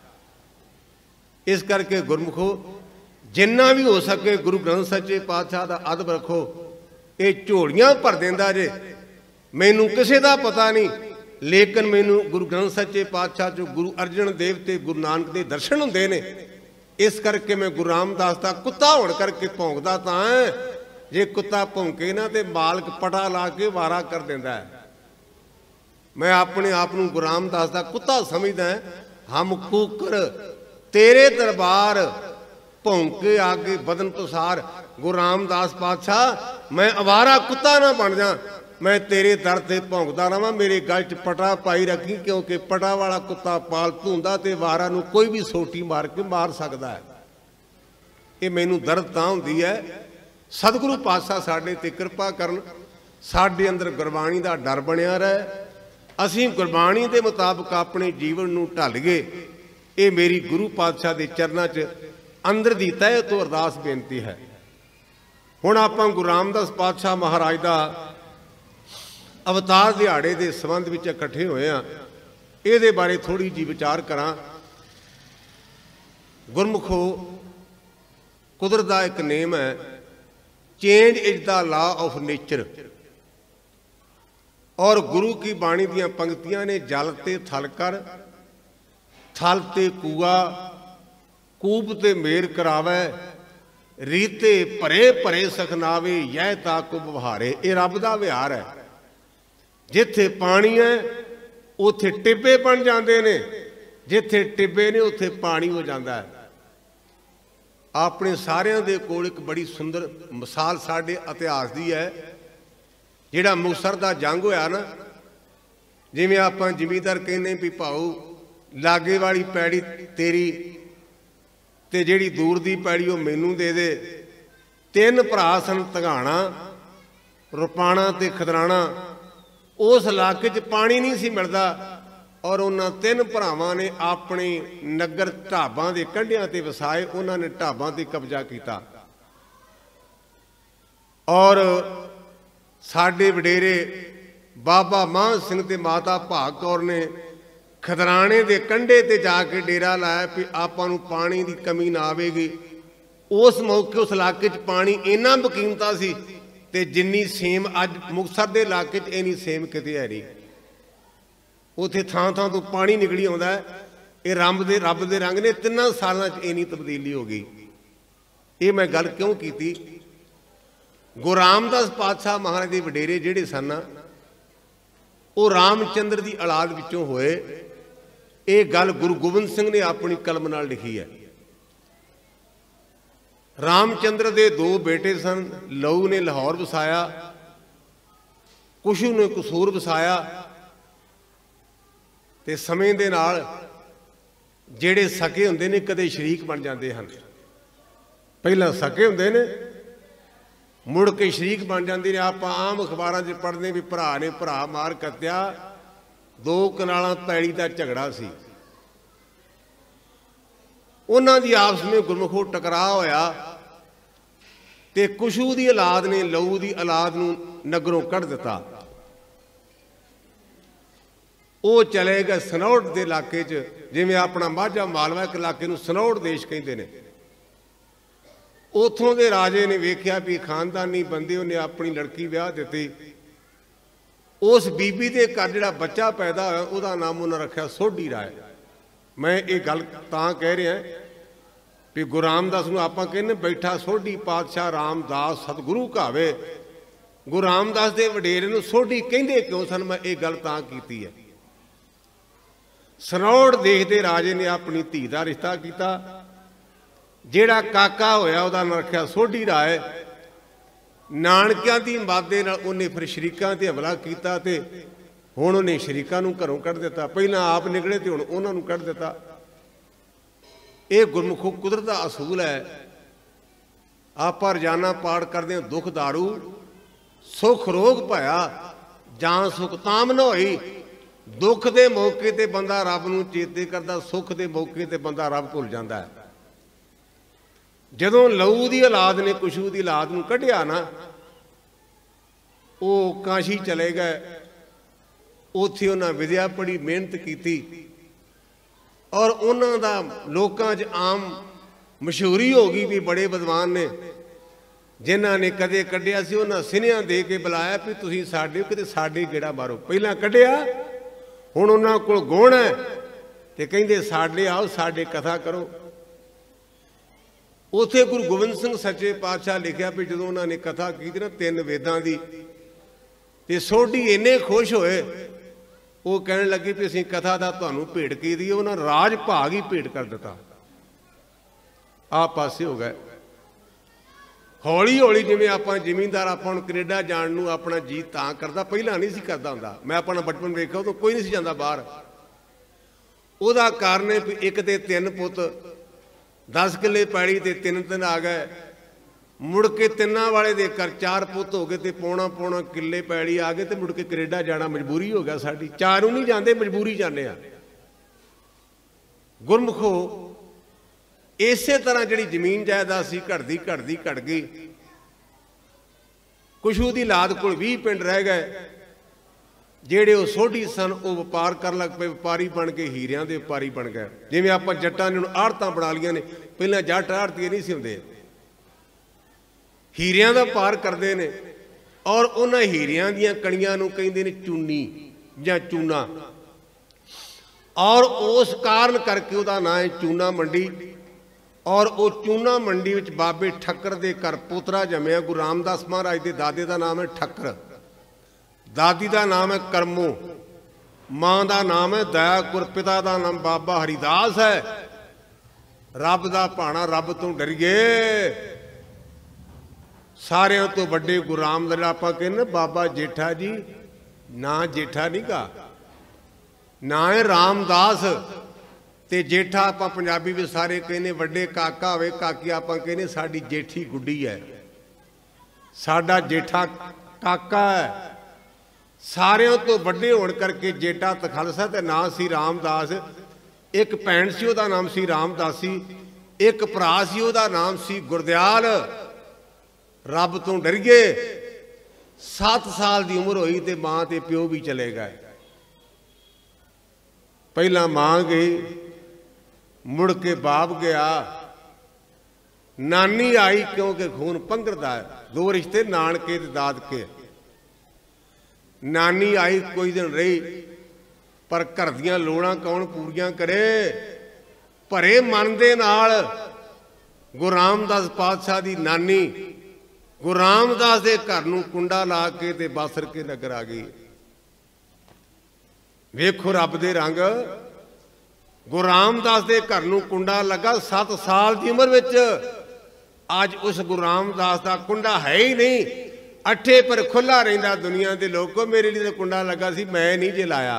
इस करके गुरमुखो जिन्ना भी हो सके गुरु ग्रंथ सच्चे पातशाह का अदब रखो। ये झोलियां भर देंदा जे, मैनू किसी का पता नहीं, लेकिन मैनू गुरु ग्रंथ सच्चे पातशाह चो गुरु अर्जन देव ते गुरु नानक के दर्शन होंदे ने। इस करके मैं गुरु रामदास का कुत्ता होने करके भौंकदा तां है, जे कुत्ता भौंके ना तो मालक पटा ला के वारा कर देंदा है। मैं अपने आप को गुरु रामदास का कुत्ता समझदा है। हम कुकर तेरे दरबार भौंके आगे बदन पसार। गुरु रामदास पातशाह मैं अवारा कुत्ता ना बन जा, मैं तेरे दर से भौंकदा रहा, मेरे गल च पटा पाई रखी, क्योंकि पटा वाला कुत्ता पालतू हुंदा ते वारा नूं कोई भी सोटी मार के मार सकता है। ये मैनू दर्द तां हुंदी है। सतगुरु पातशाह साडे ते कृपा करन, साडे अंदर गुरबाणी दा डर बनिया रहे, असीं गुरबाणी दे मुताबिक अपने जीवन नूं ढालीए। ये मेरी गुरु पातशाह दे चरनां च अंदर दी तह तो अरदास बेनती है। हुण आपां गुरु रामदास पातशाह महाराज दा अवतार दिहाड़े के संबंध में इकट्ठे होए हैं, ये बारे थोड़ी जी विचार करा। गुरमुखो कुदरत का एक नेम है, change is the law of nature. और गुरु की बाणी दियां पंक्तियां ने, जल ते थल कर, थल ते कूआ, कूप ते मेर करावे, रीते भरे भरे सखनावे, यह ताकु बहारे। ये रब का विहार है। जिथे पानी है उथे टिब्बे बन जाते ने, जिथे टिब्बे ने उथे पानी हो जाता है। अपने सारिਆਂ ਦੇ ਕੋਲ एक बड़ी सुंदर मिसाल साडे इतिहास की है। जिहड़ा मुक्तसर का जंग होया ना, जिवें आपां जिमीदार कहने भी भाऊ लागे वाली पैड़ी तेरी ते जिहड़ी दूर दी पैड़ी वो मैनू दे दे। तीन भरा सन, धगाणा, रुपाणा ते खदराणा। उस इलाके च पानी नहीं सी मिलता, और उन्होंने तीन भरावां ने अपने नगर ढाबां के कंढियां ते वसाए। उन्होंने ढाबां ते कब्जा किया। और साडे वडेरे बाबा मान सिंह ते माता भाग कौर ने खदराणे के कंढे ते जाके डेरा लाया भी आपां नूं पानी की कमी ना आवेगी। उस मौके उस इलाके च पानी इन्ना बकीमता सी ते जिन्नी सेम अज मुक्तसर के इलाके च इन्नी सेम किते है नहीं। उत्थे थां थां तो पानी निकली आउंदा है। ये रब दे रंग ने। 3 सालों च इन्नी तब्दीली हो गई। ये मैं गल क्यों की? गुरु रामदास पातशाह महाराज के वडेरे जिहड़े सन, वो रामचंद्र की औलाद विचों होए। ये गल गुरु गोबिंद सिंह ने अपनी कलम नाल लिखी है। रामचंद्र के 2 बेटे सन। लहू ने लाहौर वसाया, कुशू ने कसूर वसाया। ते समय दे नाल जिहड़े सके हुंदे ने कदे शरीक बन जाते हैं। पहला सके हुंदे ने, मुड़ के शरीक बन जाते हैं। आप आम अखबारां 'च पढ़दे भी भरा ने भरा मार कत्या। 2 कनालां पैड़ी का झगड़ा सी, उन्हां दी आपस में गुरमुखो टकराव होया ते कुशू की औलाद ने लहू की औलाद नूं नगरों कढ़ दिता। वो चले गए सनौड़ के इलाके च, जिवें अपना माझा मालवा एक इलाके नूं सनौड़ देश कहते हैं। उथों के राजे ने वेख्या भी खानदानी बंदे, उन्हें अपनी लड़की ब्याह दी। उस बीबी के घर जिहड़ा बच्चा पैदा होया उसका नाम उन्होंने रखा सोढ़ी राय। मैं ये गल तां कह रहा भी गुरु रामदास नूं आपां कहने बैठा सोढ़ी पातशाह रामदास सतगुरु कहावे। गुरु रामदास के वडेरे नूं सोढ़ी कहंदे क्यों सन? मैं ये गल तां कीती है। सनौड़ देश के राजे ने अपनी धी का रिश्ता किया। जिहड़ा काका होया उसका नाम रखा सोढ़ी राय। नानकियां दी मादे नाल उन्हें फिर शरीकां ते हमला किया ते हुण उन्हें शरीकां नूं घरों कढ़ दिता। पहलां आप निकले ते हुण उन्हां नूं कढ़ दिता। ये गुरमुखो कुदरत का असूल है। आप रोजाना पाठ करते हैं, दुख दारू सुख रोग पाया जां सुख ताम न होई। दुख के मौके ते बंदा रब नूं चेते करता, सुख के मौके ते बंदा रब भुल जाता है। जदों लहू की औलाद ने कुशू की औलाद नूं कढ़िया ना, वो काशी चले गए। उत्थे उन्हें विद्या पढ़ी, मेहनत की और उन्हों का लोगों च आम मशहूरी हो गई भी बड़े विद्वान ने। जिन्हां ने कदे कढ़िया सी उन्हां सिन्हियां दे के बुलाया भी तुसीं साडे किते साडे गेड़ा मारो। पहिलां कढ़िया हुण उन्हां कोल गुण है ते कहिंदे साडे आओ साडे कथा करो। उत्थे गुरु गोबिंद सिंह सच्चे पातशाह लिखिया भी जदों उन्हां ने कथा कीती ना 3 वेदां दी ते सोढी इन्ने खुश होए वो कहण लगे भी असीं कथा दा तुहानूं भेंट की दी। उन्हां राज भाग ही भेंट कर दिता। आ पासे हो गए। हौली हौली जिवें आपां जिमींदार आपां हुण कनेडा जाण नूं अपना जी तां करदा, पहिलां नहीं सी करदा हुंदा। मैं अपना बचपन वेखिआ उदों कोई नहीं सी जांदा बाहर। ਉਹਦਾ ਕਾਰਨ ਹੈ ਵੀ ਇੱਕ ਦੇ 3 ਪੁੱਤ 10 ਕਿੱਲੇ ਪੈਲੀ ਤੇ 3 ਆ ਗਏ। ਮੁੜ ਕੇ 3 ਵਾਲੇ ਦੇ ਘਰ 4 ਪੁੱਤ ਹੋ ਗਏ ਤੇ ਪੌਣਾ ਕਿੱਲੇ ਪੈਲੀ ਆ ਗਏ ਤੇ ਮੁੜ ਕੇ ਕੈਨੇਡਾ ਜਾਣਾ ਮਜਬੂਰੀ ਹੋ ਗਿਆ ਸਾਡੀ। 4 ਨੂੰ ਨਹੀਂ ਜਾਂਦੇ, ਮਜਬੂਰੀ ਜਾਂਦੇ ਆ। ਗੁਰਮੁਖੋ ਇਸੇ ਤਰ੍ਹਾਂ ਜਿਹੜੀ ਜ਼ਮੀਨ ਜਾਇਦਾਦ ਸੀ ਘਟਦੀ ਘਟ ਗਈ। ਕੁਛ ਉਹਦੀ ਲਾਦ ਕੋਲ 20 ਪਿੰਡ ਰਹਿ ਗਏ। ਜਿਹੜੇ ਉਹ ਸੋਢੀ ਸਨ ਉਹ ਵਪਾਰ ਕਰਨ ਲੱਗ ਪਏ, ਵਪਾਰੀ ਬਣ ਕੇ ਹੀਰਿਆਂ ਦੇ ਵਪਾਰੀ ਬਣ ਗਏ। ਜਿਵੇਂ ਆਪਾਂ ਜੱਟਾਂ ਨੇ ਹੁਣ ਆੜਤਾਂ ਬਣਾ ਲਈਆਂ ਨੇ, ਪਹਿਲਾਂ ਜੱਟ ਆੜਤੀਏ ਨਹੀਂ ਸੀ ਹੁੰਦੇ, ਹੀਰਿਆਂ ਦਾ ਵਪਾਰ ਕਰਦੇ ਨੇ। ਔਰ ਉਹਨਾਂ ਹੀਰਿਆਂ ਦੀਆਂ ਕਣੀਆਂ ਨੂੰ ਕਹਿੰਦੇ ਨੇ ਚੂਨੀ ਜਾਂ ਚੂਨਾ। ਔਰ ਉਸ ਕਾਰਨ ਕਰਕੇ ਉਹਦਾ ਨਾਂ ਹੈ ਚੂਨਾ ਮੰਡੀ। ਔਰ ਉਹ ਚੂਨਾ ਮੰਡੀ ਵਿੱਚ ਬਾਬੇ ਠੱਕਰ ਦੇ ਘਰ ਪੋਤਰਾ ਜੰਮਿਆ। ਗੁਰੂ ਰਾਮਦਾਸ ਮਹਾਰਾਜ ਦੇ ਦਾਦੇ ਦਾ ਨਾਮ ਹੈ ਠੱਕਰ, दादी का नाम है करमो, मां का नाम है दयाकुर, पिता का नाम बाबा हरिदास है। रब का भाना रब तो डरिए। सारियां तो बड़े गुरु रामदास आप कहने बाबा जेठा जी, ना जेठा नहीं गा, ना है रामदास ते जेठा। आप पंजाबी में सारे कहने वड्डे काका होवे, काकी आप कहने साडी जेठी गुड्डी है, साडा जेठा काका है। सारियां तो वड्डे होने करके जेठा तखालसा ते नाम सी रामदास। एक भैन सी उहदा नाम सी रामदासी, एक भरा सी उहदा नाम सी गुरदयाल। रब तो डरिए। 7 साल की उम्र हुई ते मां ते प्यो भी चले गए। पहला मां गई, मुड़ के बाप गया, नानी आई क्योंकि खून पंगरदा है। 2 रिश्ते नानके ते दादके। नानी आई कोई दिन रही, पर घर दियां लोड़ां कौन पूरियां करे। भरे मन दे नाल गुरु रामदास पातशाह दी नानी गुरु रामदास दे घर नूं कुंडा ला के ते बासर के नगर आ गई। वेखो रब दे रंग। गुरु रामदास दे घर नूं कुंडा लगा 7 साल की उम्र विच। अज उस गुरु रामदास दा कुंडा है ही नहीं, अठे पर खुला रहिंदा। दुनिया के लोगों मेरे लिए तो कुंडा लगा सी, मैं नहीं जे लाया।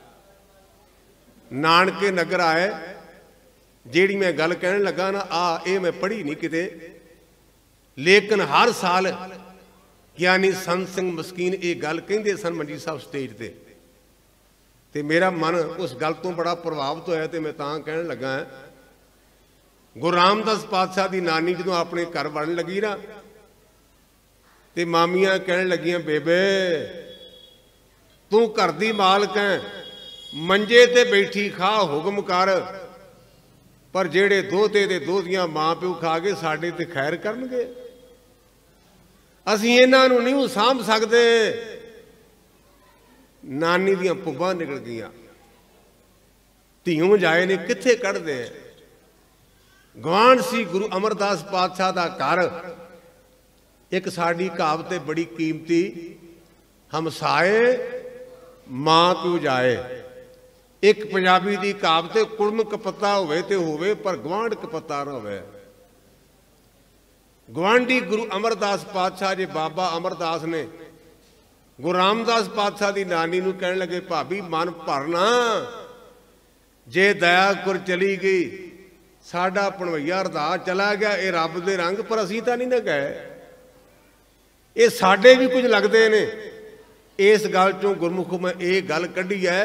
नानके नगर आए। जेड़ी मैं गल कहने लगा ना ये मैं पढ़ी नहीं किते, लेकिन हर साल यानी संत सिंह मस्कीन ये गल कहते सन मंजी साहब स्टेज ते, ते मेरा मन उस गल तो बड़ा प्रभावित होया। ते मैं तां कहने लगा गुरु रामदास पातशाह की नानी जो अपने घर वड़न लगी ना, ते मामियां कहने लगियां बेबे तू घर दी मालक है, मंजे ते बैठी खा हुक्म कर। पर जेड़े दोते ते दोतियां मां प्यो खा के साडे ते खैर करनगे, असीं इन्हां नूं नहीं साਂਭ सकदे। नानी दियां पुब्बां निकल गईयां। धीओं जाए ने कित्थे कढ़दे। गवांढ सी गुरु अमरदास पातशाह दा घर। एक साड़ी कहावत है बड़ी कीमती, हमसाए मां प्यो जाए। एक पंजाबी की कहावत है कुड़म कपत्ता होवे ते होवे पर गवांढ कपत्ता ना होवे। गवांढी गुरु अमरदास पातशाह जे बाबा अमरदास ने गुरु रामदास पातशाह की नानी नूं कहण लगे भाभी मन भरना, जे दयाकुर चली गई, साडा भणवैया अरदास चला गया, ये रब दे रंग, पर असीं तां नहीं ना गए, ये साडे भी कुछ लगते ने। इस गल चों गुरमुखों मैं ये गल कढ़ी है।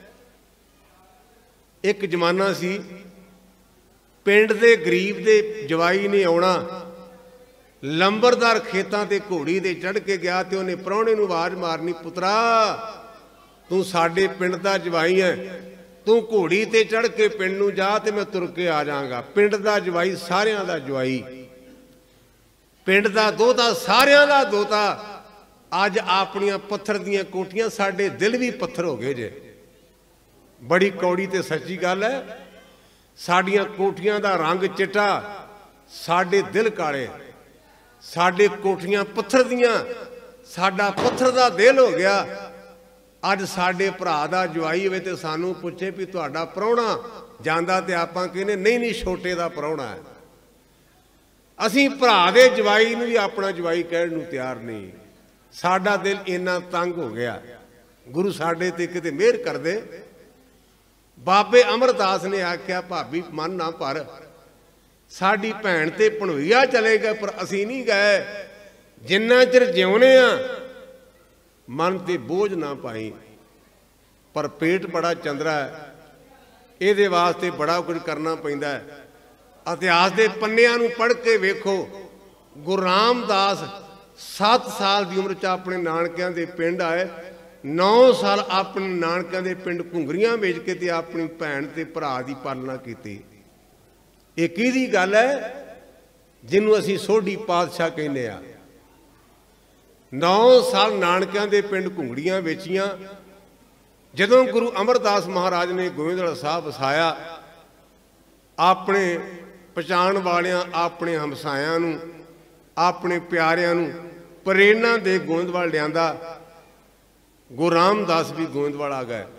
एक जमाना सी पिंड दे गरीब दे जवाई ने आउणा, लंबरदार खेतां ते घोड़ी ते चढ़ के गया ते उन्हें प्राहुणे नूं आवाज़ मारनी, पुत्रा तू साडे पिंड दा जवाई है, तू घोड़ी ते चढ़ के पिंड नूं जा ते मैं तुर के आ जाऊंगा। पिंड दा जवाई सारियां दा जवाई, पिंड दा दोता, सारियां दा दोता। अज अपनियां पत्थर दियां कोठियां, साडे दिल भी पत्थर हो गए जे। बड़ी कौड़ी ते सच्ची गल है। साडियां कोठियां दा रंग चिट्टा, साडे दिल काले। साडे कोठियां पत्थर दियां, साडा पत्थर दा दिल हो गया। अज साडे भरा दा जवाई होवे ते सानू पुछे भी तुहाडा प्राहुणा जांदा, ते आपां कहने नहीं नहीं छोटे दा प्राहुणा है। असीं भरा दे जवाई नूं भी अपना जवाई कहण नूं तैयार नहीं। साडा दिल इन्ना तंग हो गया। गुरु साडे ते किते मेहर कर दे। बाबे अमरदास ने आख्या भाभी मन ना भर, साडी भैण ते भणोईया चले गए पर असीं नहीं गए। जिन्ना चिर जिउने आ मन ते बोझ ना पाई। पर पेट बड़ा चंदरा है, इहदे वास्ते बड़ा कुछ करना पैंदा है। इतिहास के पन्नियां नूं पढ़ के वेखो, गुरु रामदास 7 साल की उम्र च अपने नानकियां दे पिंड आए। 9 साल अपने नानकियां दे पिंड घुंगरियां वेच के ते अपनी भैण ते भरा की पालना की। ये किहदी गल है जिन्हों असीं सोढ़ी पातशाह कहने आ। 9 साल नानकियां दे पिंड घुंगड़ियां वेचियां। जदों गुरु अमरदास महाराज ने गोविंदवाला साहब वसाया, अपने पछाण वालियां, अपने हमसायां नूं, अपने प्यारियां नूं प्रेरणा दे गोविंदवाल लियांदा। गुरु रामदास भी गोविंदवाल आ गए।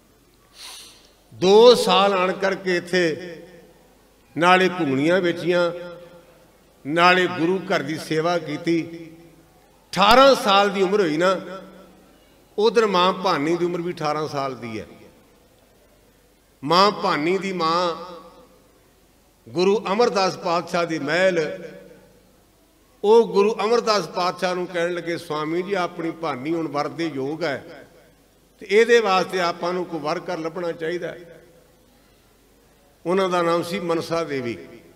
2 साल आण करके इत्थे नाले घुंगड़ियां बेचियां, नाले गुरु घर की सेवा की। 18 साल की उम्र हुई ना, उधर मां भानी की उम्र भी 18 साल की है। मां भानी की मां गुरु अमरदास पातशाह की महल, वो गुरु अमरदास पातशाह नूं कहण लगे स्वामी जी अपनी भानी हुण वर दे योग है, तो ये वास्ते आपां नूं कोई वर घर लभना चाहिए। उन्हां दा नाम सी मनसा देवी।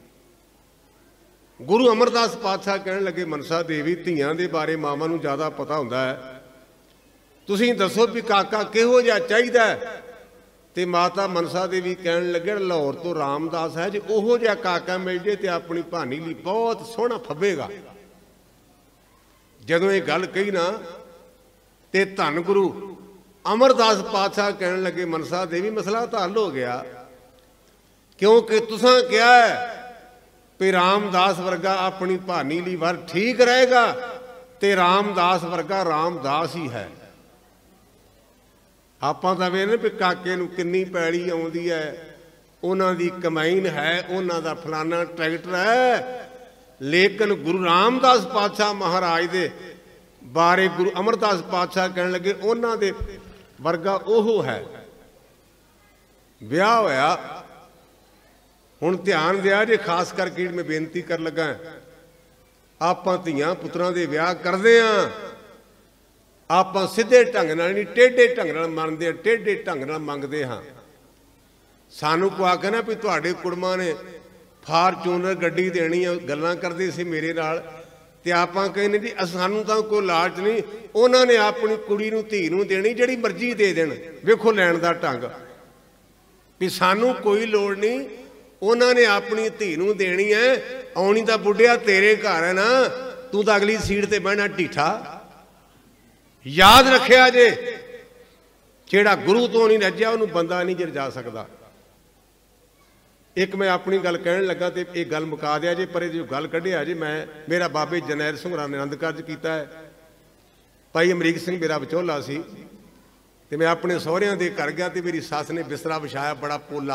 गुरु अमरदास पातशाह कहण लगे मनसा देवी धीआं दे बारे मावां नूं ज़्यादा पता हुंदा है, तुसीं दसो भी काका किहो जिहा चाहीदा है। ते माता मनसा देवी कहण लगे लाहौर तो रामदास है, जे ओहो जिहा काका मिल जे ते अपनी भानी लई बहुत सोहना फब्बेगा। जदों ये गल कही ना ते धन गुरु अमरदास पातशाह कहण लगे मनसा देवी मसला तो हल हो गया, क्योंकि तुसां कहा है भी रामदास वर्गा अपनी भानी लई वर ठीक रहेगा, ते रामदास वर्गा रामदास ही है। आपां तां वेखदे भी काके नूं किन्नी पैली आउंदी है, उन्हां दी कमाईन है, उन्हां दा फलाना ट्रैक्टर है। लेकिन गुरु रामदास पातशाह महाराज दे बारे गुरु अमरदास पातशाह कहण लगे उन्हां दे वर्गा ओहो है। ब्याह होया, हुण ध्यान दिया जे, खास करके मैं बेनती कर लगा, आपां धीआं पुत्रां दे विआह करदे आं, आपां सीधे ढंग नाल नहीं टेढ़े ढंग नाल मनदे, टेढ़े ढंग नाल मंगदे हां। सानू को आखे ना भी तुहाडे कुड़मां ने फारचूनर गड्डी देनी है, गल्लां करदे सी मेरे नाल, ते आपां कहने जी सानू तां कोई लालच नहीं, उन्हां ने अपनी कुड़ी नूं धी नूं देनी जिहड़ी मर्जी दे देण। वेखो लैण दा ढंग भी सानू कोई लोड़ नहीं, उन्हां ने अपनी धी नूं देनी है। आउणी तां बुढ़िया तेरे घर है ना, तू तां अगली सीट ते बहना ढीठा। याद रखिया जे, जेड़ा गुरु तो नहीं रज्या उन्होंने बंदा नहीं जा सकता। एक मैं अपनी गल कहन लगा तो एक गल मुका दिया जे, पर जो गल कढ़िया जी, मैं मेरा बाबे जरनैल सुंघरा ने आनंद कारज किया है। भाई अमरीक सिंह मेरा विचोला सी, ते मैं अपने सहुरियां दे घर गया, तो मेरी सस ने बिस्तरा विछाया बड़ा पोला,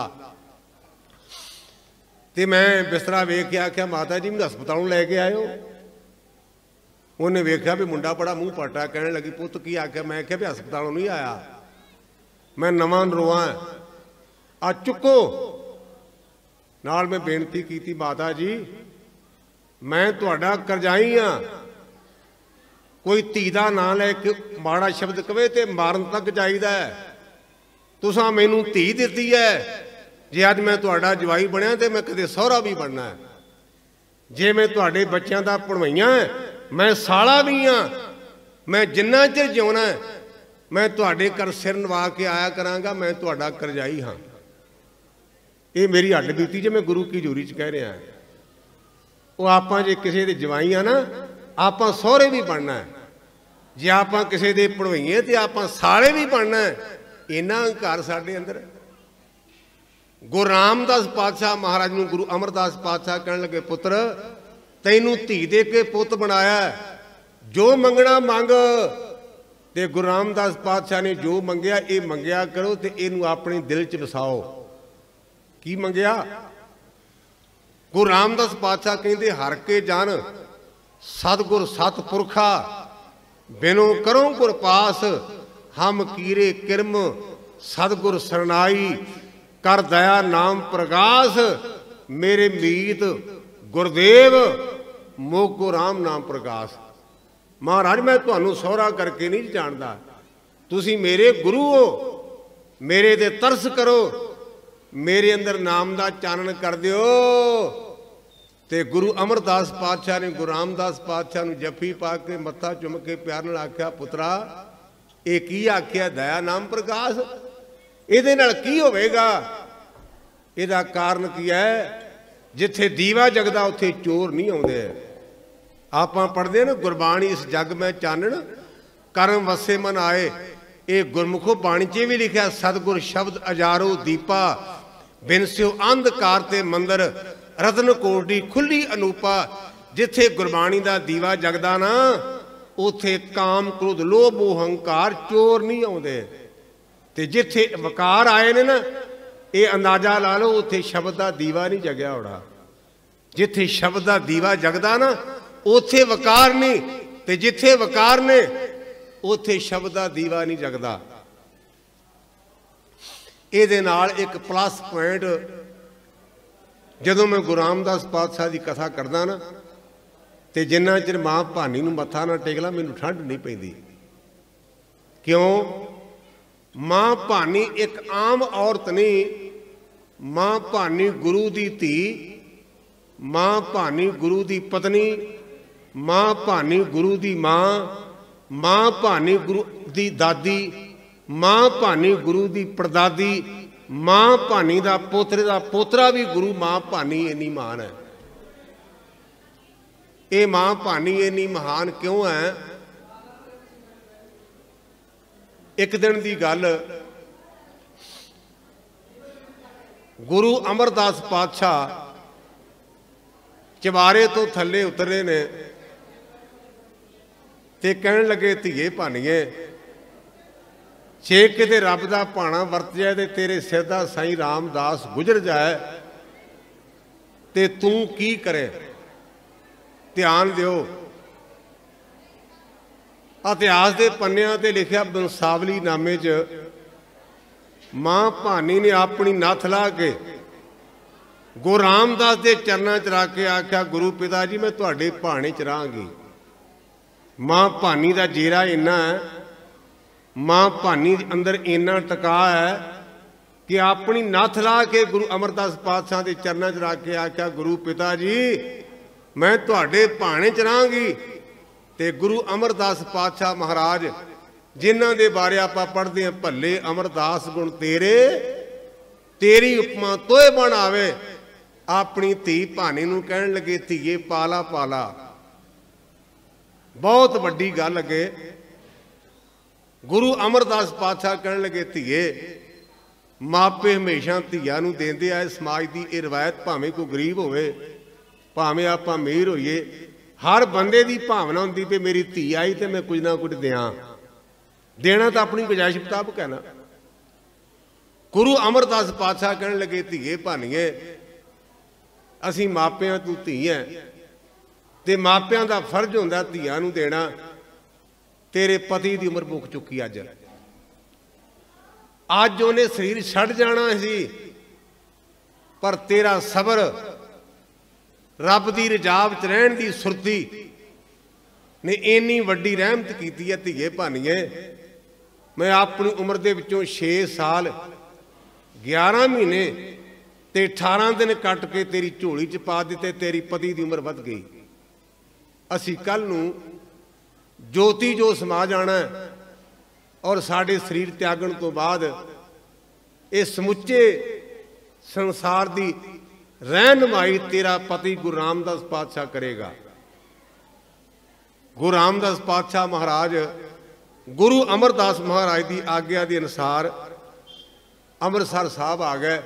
तो मैं बिस्तरा वेख के आख्या माता जी मैं हस्पतालों लैके आयो। उन्हें वेख्या भी मुंडा बड़ा मूँह पाटा, कहने लगी पुत की आख्या। मैं क्या भी हस्पतालों नहीं आया, मैं नवा नरोआ आ चुको। नाल मैं बेनती की माता जी मैं तुहाडा करजाई हाँ, कोई धी दा नां लैके माड़ा शब्द कहे तो मारन तक जाईदा है। तुसां मैनू धी दित्ती है, जे अज मैं तुहाडा जवाई बनया तो मैं कदे सहुरा भी बनना है। जे मैं तुहाडे बच्चों का भणवैया है, मैं साला भी हाँ, मैं जिन्ना चिर जिउना है मैं तुहाडे घर सिर नवा के आया करांगा, मैं तुहाडा करजाई हाँ। ये मेरी हड्ड बीती जे मैं गुरु की हजूरी च कह रहा। वो आपां जे किसी दे जवाई आ ना, आपां सहुरे भी बनना है, जे आपां किसी दे भणवइये ते आपां साले भी बनना है। इन्ना हंकार साडे अंदर। गुरु रामदास पातशाह महाराज नूं गुरु अमरदास पातशाह कहण लगे, पुत्र तैनूं धी दे के पुत बनाया, जो मंगना मंग। ते गुरु रामदास पातशाह ने जो मंगया ये मंगया करो, ते इनू अपने दिल च वसाओ। की मंगया? गुरु रामदास पातशाह कहते, हर के जन सतगुर सतपुरखा, बिनो करो गुर पास, हम कीरे किरम सतगुर सरनाई, कर दया नाम प्रकाश, मेरे मीत गुरदेव मोको राम नाम प्रकाश। महाराज मैं तुहानू सोहरा करके नहीं जानता, तुसी मेरे गुरु हो, मेरे ते तरस करो, मेरे अंदर नाम दा चानन कर दिओ। ते गुरु अमरदास पातशाह ने गुरु रामदास पातशाह नूं जफी पा के मत्था चुम के प्यार नाल आख्या, पुत्रा ये की आख्या दया नाम प्रकाश, इहदे नाल की होवेगा? इहदा कारण की है? जिथे दीवा जगदा उत्थे चोर नहीं आउंदे। आपां पढ़दे ना गुरबाणी, इस जग में चानण करम वसे मन आए। ये गुरमुखो बाणी च भी लिखा, सतगुर शब्द अजारो दीपा, बिन स्यो अंधकार ते मंदिर, रतन कोटी खुली अनूपा। जिथे गुरबाणी का दीवा जगदा ना, उथे काम क्रोध लोभ मोह हंकार चोर नहीं आउंदे। ते जिथे वकार आए ने ना, ये अंदाजा ला लो उथे शब्द का दीवा नहीं जगया होना। जिथे शब्द का दीवा जगदा ना, उथे वकार नहीं, ते जिथे वकार ने उथे शब्द का दीवा नहीं जगदा। इहदे नाल एक प्लस पॉइंट, जदों मैं गुरु रामदास पातशाह की कथा करदा ना, ते जिन्ना चिर मां भानी नूं मत्था ना टेकला मैनूं ठंड नहीं पैंदी। क्यों? मां भानी एक आम औरत नहीं, मां भानी गुरु दी धी, मां भानी गुरु दी पत्नी, मां भानी गुरु दी मां, मां भानी गुरु दी दादी, मां भानी गुरु दी परदादी, मां भानी दा पोतरे दा पोतरा भी गुरु मां भानी इन्नी महान है। ये मां भानी इन्नी महान क्यों है? एक दिन की गल, गुरु अमरदास पातशाह चबारे तो थले उतरे ने, ते कहन लगे, धीए भानीए जे किते रब दा भाणा वरत जाए ते तेरे सिर दा साईं रामदास गुजर जाए ते तू की करे? ध्यान दिओ, इतिहास के पन्नियां ते लिखिया बंसावली नामे च, मां भानी ने अपनी नथ ला के गुरु रामदास के चरणों च रख के आख्या, गुरु पिता जी मैं तुहाडे भाणे च रहांगी। मां भानी का जीरा इन्ना है, मां भानी अंदर इन्ना टका है कि अपनी नथ ला के गुरु अमरदास पातशाह के चरणों च रख के आख्या, गुरु पिता जी मैं तुहाडे भाणे च रहांगी। ते गुरु अमरदास पातशाह महाराज जिन्हां दे बारे आपां पढ़दे हैं, भले अमरदास गुण तेरे, तेरी उपमा तोए बन आवे। अपनी धी भानी नूं कहण लगे, धीए पाला पाला। बहुत वड्डी गल अगे गुरु अमरदास पातशाह कहण लगे, धीए मापे हमेशा धीआं नूं देंदे आए। समाज की यह रवायत, भावें कोई गरीब होवे भावें आपां अमीर होइए, हर बंदे की भावना होंदी भी मेरी धी आई तो मैं कुछ ना कुछ दियां। देना तो अपनी गुजाइश मुताबक है ना। गुरु अमरदास पातशाह कहने लगे, धीए भानीए असीं मापियां तू धी है, ते मापियां दा फर्ज हुंदा धीआं नूं देना। तेरे पति की उम्र मुक चुकी, अज उन्हें शरीर छड़ जाना सी, पर तेरा सबर, रब की रिजाब च रहन की सुरती ने इन्नी वड्डी रहमत की है। धीए भानीए मैं अपनी उम्र के विचों 6 साल 11 महीने ते 18 दिन कट के तेरी झोली च पा दिते, तेरी पति की उम्र वध गई। असी कल नूं ज्योति जो समा जाना है, और साडे शरीर त्यागण तो बाद ये समुचे संसार की रहनुमाई तेरा पति गुरु रामदास पातशाह करेगा। गुरु रामदास पातशाह महाराज गुरु अमरदास महाराज की आग्ञा के अनुसार अमृतसर साहब आ गए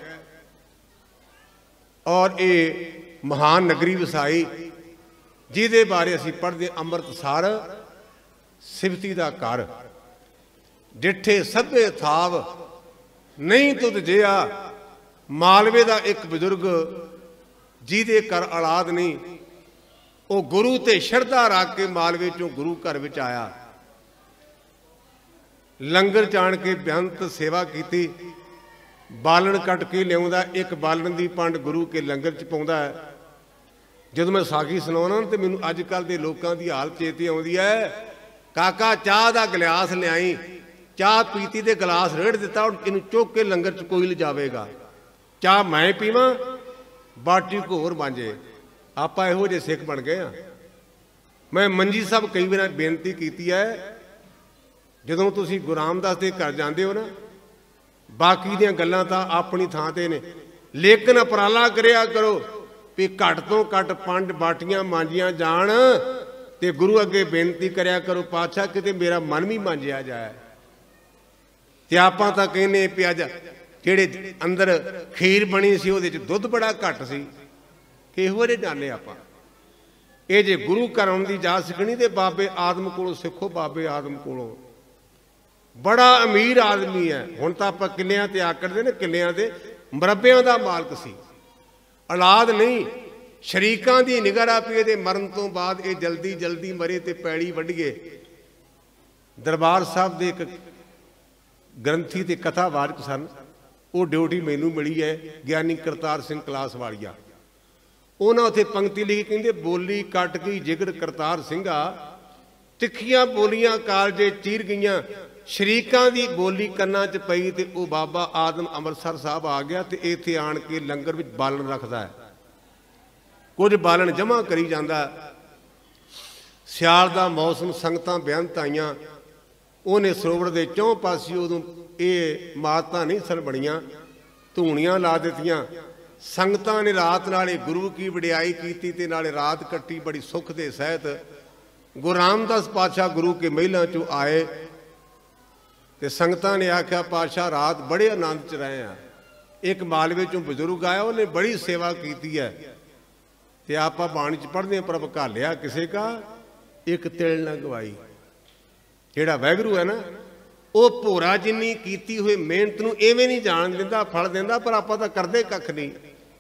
और ये महान नगरी वसाई जिहदे बारे असीं पढ़दे अमृतसर सिफती दा घर डिठे सभे थाव नहीं तुद जिहा। मालवे का एक बजुर्ग जिहदे घर औलाद नहीं वो गुरु ते शरधा रख के मालवे चों गुरु घर विच आया। लंगर जान के बेअंत सेवा की, बालन कट के लिया, एक बालन की पंड गुरु के लंगर च पाउंदा है। जदों मैं साखी सुनाउणा तो मैनूं अजकल के लोगों की हालत चेते आउंदी है, काका चाह का गिलास लियाई, चाह पीती ते गिलास रेड़ दिता, हुण इनूं चुक के लंगर च कोई लिजावेगा, चाह मैं पीवां बाटी को होर मांजे। आपां इहो जिहे सिख बन गए हाँ। मैं मंजी साहब कई बार बेनती की है, जदों तुसीं गुरु रामदास दे घर जांदे हो ना, बाकी दियां गल्लां तां अपनी थां ते ने, लेकिन उपराला करिया करो भी घट तो घट पंज बाटियां मांजियां जाण ते गुरु अगे बेनती करिया करो, पातशाह किते मेरा मन भी मांजिया जाए। ते आपां तां कहने भी अज जिहड़े अंदर खीर बनी सी उहदे च दुध बड़ा घट सी, किहो जिहे जाने आपां। ये जे गुरु घर आउण दी जाच सिखणी ते बाबे आदम कोलों सिखो। बाबे आदम कोलों बड़ा अमीर आदमी है। हुण तां आपां किल्लियां ते आकड़दे ने, किल्लियां दे मरब्बियां दा मालक सी, औलाद नहीं। शरीकां दी निगाह पई दे मरण तो बाद ये जल्दी जल्दी मरे ते पैड़ी वढीए। दरबार साहब दे एक ग्रंथी ते कथावाचक सन, वो ड्यूटी मैनू मिली है, ज्ञानी करतार सिंह कलास वालिया। उन्होंने उत्थे पंक्ति लिखी, कहते बोली कट गई जिगर करतार सिंघा, तिखियां बोलियां कालजे चीर गईयां, शरीकां दी बोली कन्नां च पई ते वो बाबा आदम अमृतसर साहब आ गया ते इत्थे आण के लंगर विच बालन रखदा है, कुछ बालन जमा करी जांदा। सियाल दा मौसम, संगतां बेअंत आईयां, उन्हें सरोवर के चौं पासे उदों ये माता नहीं सन बणियां, धूणियां ला दित्तियां। संगतां ने रात नाले गुरु की वडियाई की ते नाले रात कट्टी बड़ी सुख दे सहित। गुरु रामदास पातशाह गुरु के महलों चों आए ते संगतां ने आख्या पातशाह रात बड़े आनंद च रहे हैं। एक मालवे चों बजुर्ग आया, उन्हें बड़ी सेवा की है ते आपां बाणी च पढ़दे हैं, प्रभ घालिया किसे का एक तिल न गवाई। जिहड़ा वैगुरू है ना, वो भोरा जिन्नी कीती हुई मेहनत नूं इवें नहीं जाण दिंदा, फल दिंदा, पर आपां तां करदे कख नहीं।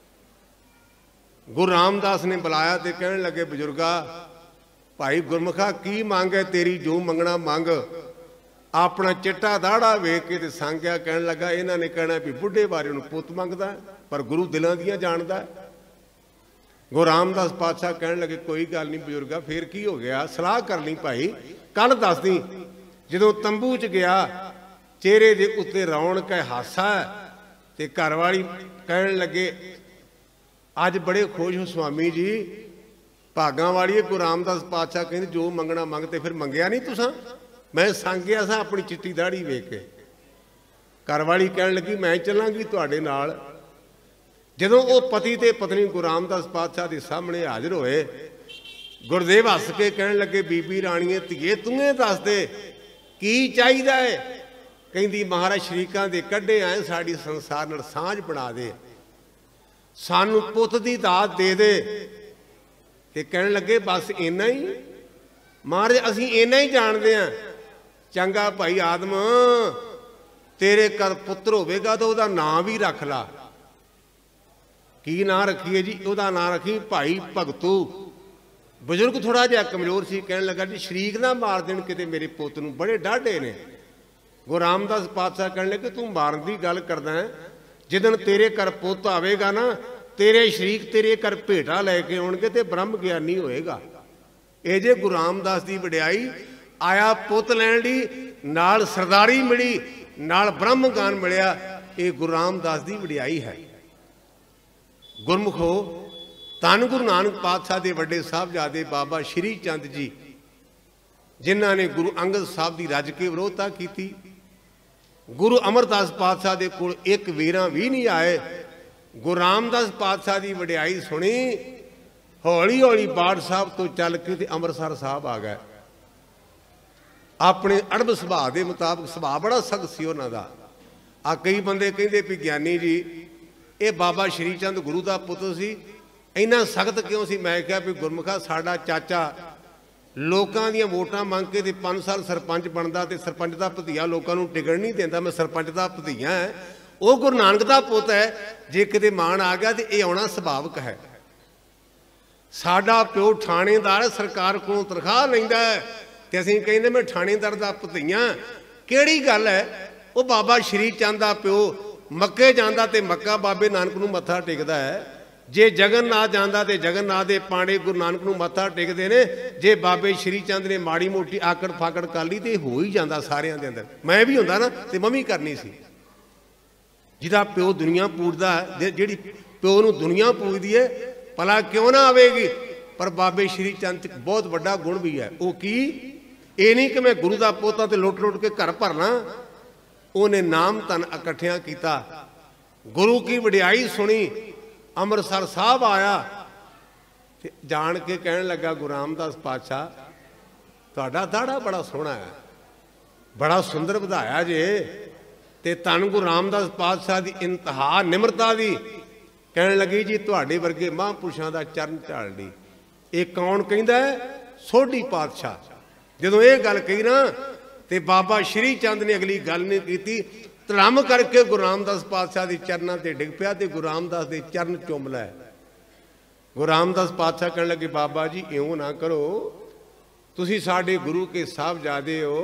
गुरु रामदास ने बुलाया ते कहण लगे, बजुर्गा भाई गुरमुखा की मंग है तेरी, जो मंगना मंग। अपना चिट्टा दाड़ा वेख के ते सांघिया कहण लगा, इन्हां ने कहना भी बुढ़े बारे उन्हें पुੱਤ मंगदा, पर गुरु दिलां दियां जाणदा। गुरु रामदास पातशाह कहण लगे, कोई गल नहीं बजुर्गा, फिर की हो गया, सलाह कर ली भाई, कल दस दी। जदों तंबू च गया, चेहरे दे उत्ते रौनक है, हासा है, ते घरवाली कहण लगे, अज बड़े खुश हो स्वामी जी, भागां वाली गुरु रामदास पातशाह कहंदे जो मंगना मंग। ते फिर मंगिया नहीं तुसां? मैं सांघिया सा अपनी चिट्टी दाड़ी वेख के। घरवाली कहण लगी, मैं चलांगी तुहाडे नाल। जदों वो पति ते पत्नी गुरु रामदास पातशाह दे सामने हाजिर होए, गुरदेव हस के कहण लगे, बीबी राणीए धीए तूं दस दे की चाहिदा है। कहंदी महाराज शरीकां दे कढे आए, साडी संसार नाल सांझ बना दे, सानू पुੱਤ दी दात दे दे। ते कहण लगे बस इन्ना ही महाराज, असीं इन्ना ही जाणदे हां। चंगा भाई आदम, तेरे घर पुत्र होवेगा तो उहदा नाम भी रख ला। की नाम रखीए जी? उहदा नाम रखी भाई भगतू। बजुर्ग थोड़ा जिहा कमजोर सी, कहण लगा जी शरीक ना मार देण किते मेरे पुੱਤ नूं, बड़े डाढे ने। गुरु रामदास पातशाह कहण लगे, तूं मारन दी गल करदा है, जिदन तेरे घर पुੱਤ आवेगा ना, तेरे शरीक तेरे घर भेटा लैके आउणगे ते ब्रह्म ज्ञानी होएगा। ये जे गुरु रामदास की वडियाई, आया पुੱਤ लैण लई, नाल सरदारी मिली, नाल ब्रह्म ज्ञान मिलिया। ये गुरु रामदास की वडियाई है। गुरमुखो, धन गुरु नानक पातशाह के वड्डे साहबजादे बाबा श्री चंद जी, जिन्हां ने गुरु अंगद साहब की रज के विरोधता की। गुरु अमरदास पातशाह के कोल एक वीरां भी नहीं आए गुरु रामदास पातशाह की वडियाई सुनी, हौली हौली बाड़ साहब तो चल के ते अमृतसर साहब आ गए। अपने अड़ब सुभाव के मुताबिक, सुभाव बड़ा सख्त सी उन्हां दा। आ कई बंदे कहंदे भी ज्ञानी जी ये बाबा श्री चंद गुरु का पुत्र सी, इन्ना सख्त क्यों सी? मैं कहा भी गुरमुखा साडा चाचा लोगों दी वोटां मंग के ते 5 साल सरपंच बनता, तो सरपंच का भतीजा लोगों को टिकट नहीं देता। मैं सरपंच का भतीजा है, वो गुरु नानक का पुत है। जे किते मान आ गया तो यह आना सुभाविक है। साडा प्यो थानेदार सरकार को तनख्वाह लैंदा है ते असीं कहंदे मैं थानेदार दा भतीजा। किहड़ी गल है? वो बाबा श्री चंद दा प्यो मक्के जांदा ते मक्का बाबे नानक नूं मत्था टेकदा है। जे जगन्नाथ जांदा ते जगन्नाथ दे पांडे गुरु नानक नूं मत्था टेकदे ने। जे बाबे श्री चंद ने माड़ी मोटी आकड़ फाकड़ कर ली ते हो ही जांदा सारियां दे अंदर। मैं भी हुंदा ना ते मैं भी करनी सी। जिहदा प्यो दुनिया पूजदा है, जिहड़ी प्यो नूं दुनिया पूजदी है, भला क्यों ना आवेगी? पर बाबे श्री चंद च बहुत बड़ा गुण भी है। वो की? ये नहीं कि मैं गुरु का पोता तो लुट लुट के घर भरना। उन्हें नाम धन इकट्ठिया किया, गुरु की वडियाई सुनी, अमृतसर साहब आया ते जान के कहने लगा गुरु रामदास पातशाह तुहाडा दाड़ा बड़ा सोहना है, बड़ा सुंदर वधाया जे। ते धन गुरु रामदास पातशाह की इंतहा निमरता दी कहने लगी जी तुहाडे वर्गे महापुरुषों का चरण झाल दी। ये कौन कहंदा है? सोढ़ी पातशाह। जदों ये गल कही ना ते बाबा श्री चंद ने अगली गल नहीं की, धड़म करके गुरु रामदास पातशाह के चरणों से डिग पिया ते गुरु रामदास के चरण चुम लै। गुरु रामदास पातशाह कहने लगे बाबा जी इउं ना करो, तुसी साडे गुरु के साहबजादे हो,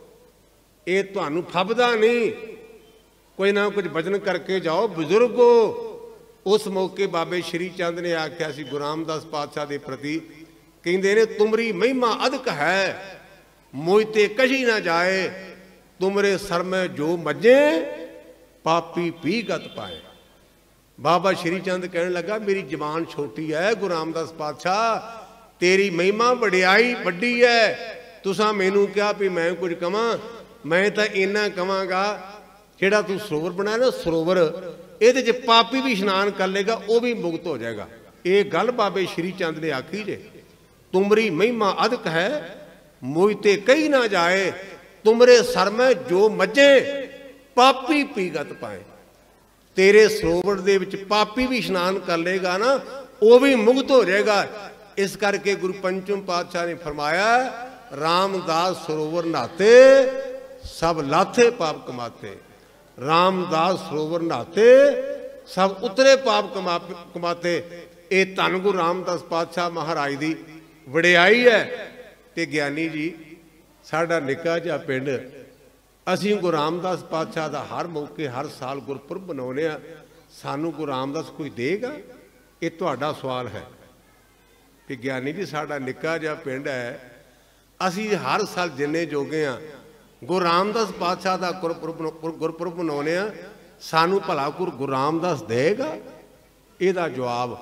ये तुहानूं फबदा नहीं, कोई ना कुछ वचन करके जाओ, बुजुर्ग हो। उस मौके बाबे श्री चंद ने आख्या सी गुरु रामदास पातशाह के प्रति, कहंदे ने तुमरी महिमा अधिक है, मोहिते कही ना जाए, तुमरे सर में जो मजे पापी पी गत पाए। बाबा श्री चंद कहने लगा मेरी जबान छोटी है गुरु रामदास पातशाह, तेरी महिमा वडियाई वड्डी है। तुसां मैनू कहा भी मैं कुछ कवां, मैं तो इन्ना कवांगा जिहड़ा तू सरोवर बनाया ना सरोवर, ये च पापी भी इशनान कर लेगा, वो भी मुक्त हो जाएगा। ये गल बाबे श्री चंद ने आखी जे, तुमरी महिमा अधिक है, मोहिते कही ना जाए, तुमरे सर में जो मजे पापी पीगत पाए। तेरे सरोवर दे विच पापी भी इशनान कर लेगा ना, वो भी मुक्त हो जाएगा। इस करके गुरु पंचम पातशाह ने फरमाया रामदास सरोवर नहाते सब लाथे पाप कमाते। रामदास सरोवर नहाते सब उतरे पाप कमाते। ये धन गुरु रामदास पातशाह महाराज की वडियाई है। ते ज्ञानी जी साडा निक्का जिहा पिंड, असीं गुरु रामदास पातशाह का हर मौके हर साल गुरपुरब मनाउने आ। सानू गुरु रामदास कोई देगा? ये तुहाडा सवाल है कि ज्ञानी जी साडा निक्का जिहा पिंड है, असीं हर साल जिन्ने जोगे आ गुरु रामदास पातशाह का गुरपुरब मनाउने आ, सानू भला गुरु रामदास देगा? इहदा जवाब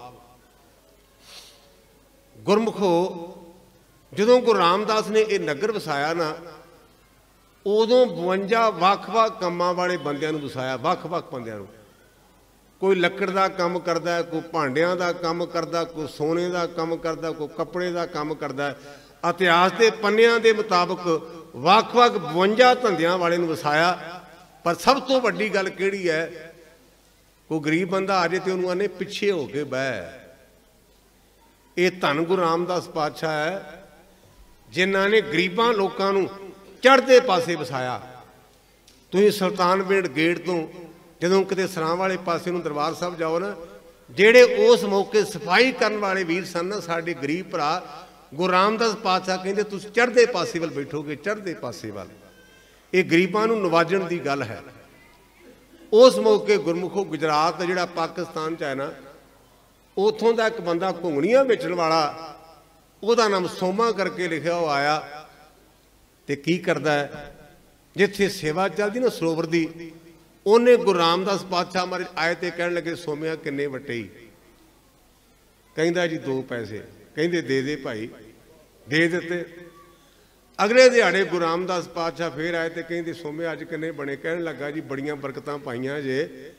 गुरमुखो, जदों गुरु रामदास ने यह नगर वसाया ना, उदों 52 ਵੱਖ-ਵੱਖ कामां वाले बंदियां नूं वसाया। ਵੱਖ-ਵੱਖ बंदियां नूं, कोई लकड़ का काम करता है, कोई भांडियां का काम करता, कोई सोने का काम करता, कोई कपड़े का काम करता। इतिहास के पन्नियां के मुताबिक ਵੱਖ-ਵੱਖ 52 धंधियां वाले नूं वसाया। पर सब तो वड्डी गल किहड़ी है? कोई गरीब बंदा आ जाए तो उन्होंने आने पिछे हो के बह। ये धन गुरु रामदास पातशाह है जिन्हां ने गरीबां लोकां नूं चढ़दे पासे वसाया। तुसीं सुल्तानविंड गेट तो जदों किते सरां वाले पासे नूं दरबार साहब जाओ ना, जिहड़े उस मौके सफाई करन वाले वीर सन ना, साडे गरीब भरा, गुरु रामदास पातशाह कहंदे तुसीं चढ़दे पासे वल बैठोगे, चढ़दे पासे वल। ये गरीबां नूं नवाजण दी गल है। उस मौके गुरमुखो गुजरात का जिहड़ा पाकिस्तान च है ना, उथों का एक बंदा घुंगणियां बेचण वाला, उहदा नाम सोमा करके लिखिया हुआ आया। ते की करदा है, जिथे सेवा चलदी ना सरोवर दी, उन्हें गुरु रामदास पातशाह महाराज आए ते कहण लगे सोमिया किन्ने वटे? कहंदा जी 2 पैसे। कहंदे दे दे भाई, दे दिते। अगले दिहाड़े गुरु रामदास पातशाह फिर आए तो कहते सोमे अज किन्ने बने? कहने लगा जी बड़ियां बरकतां पाइयां जे,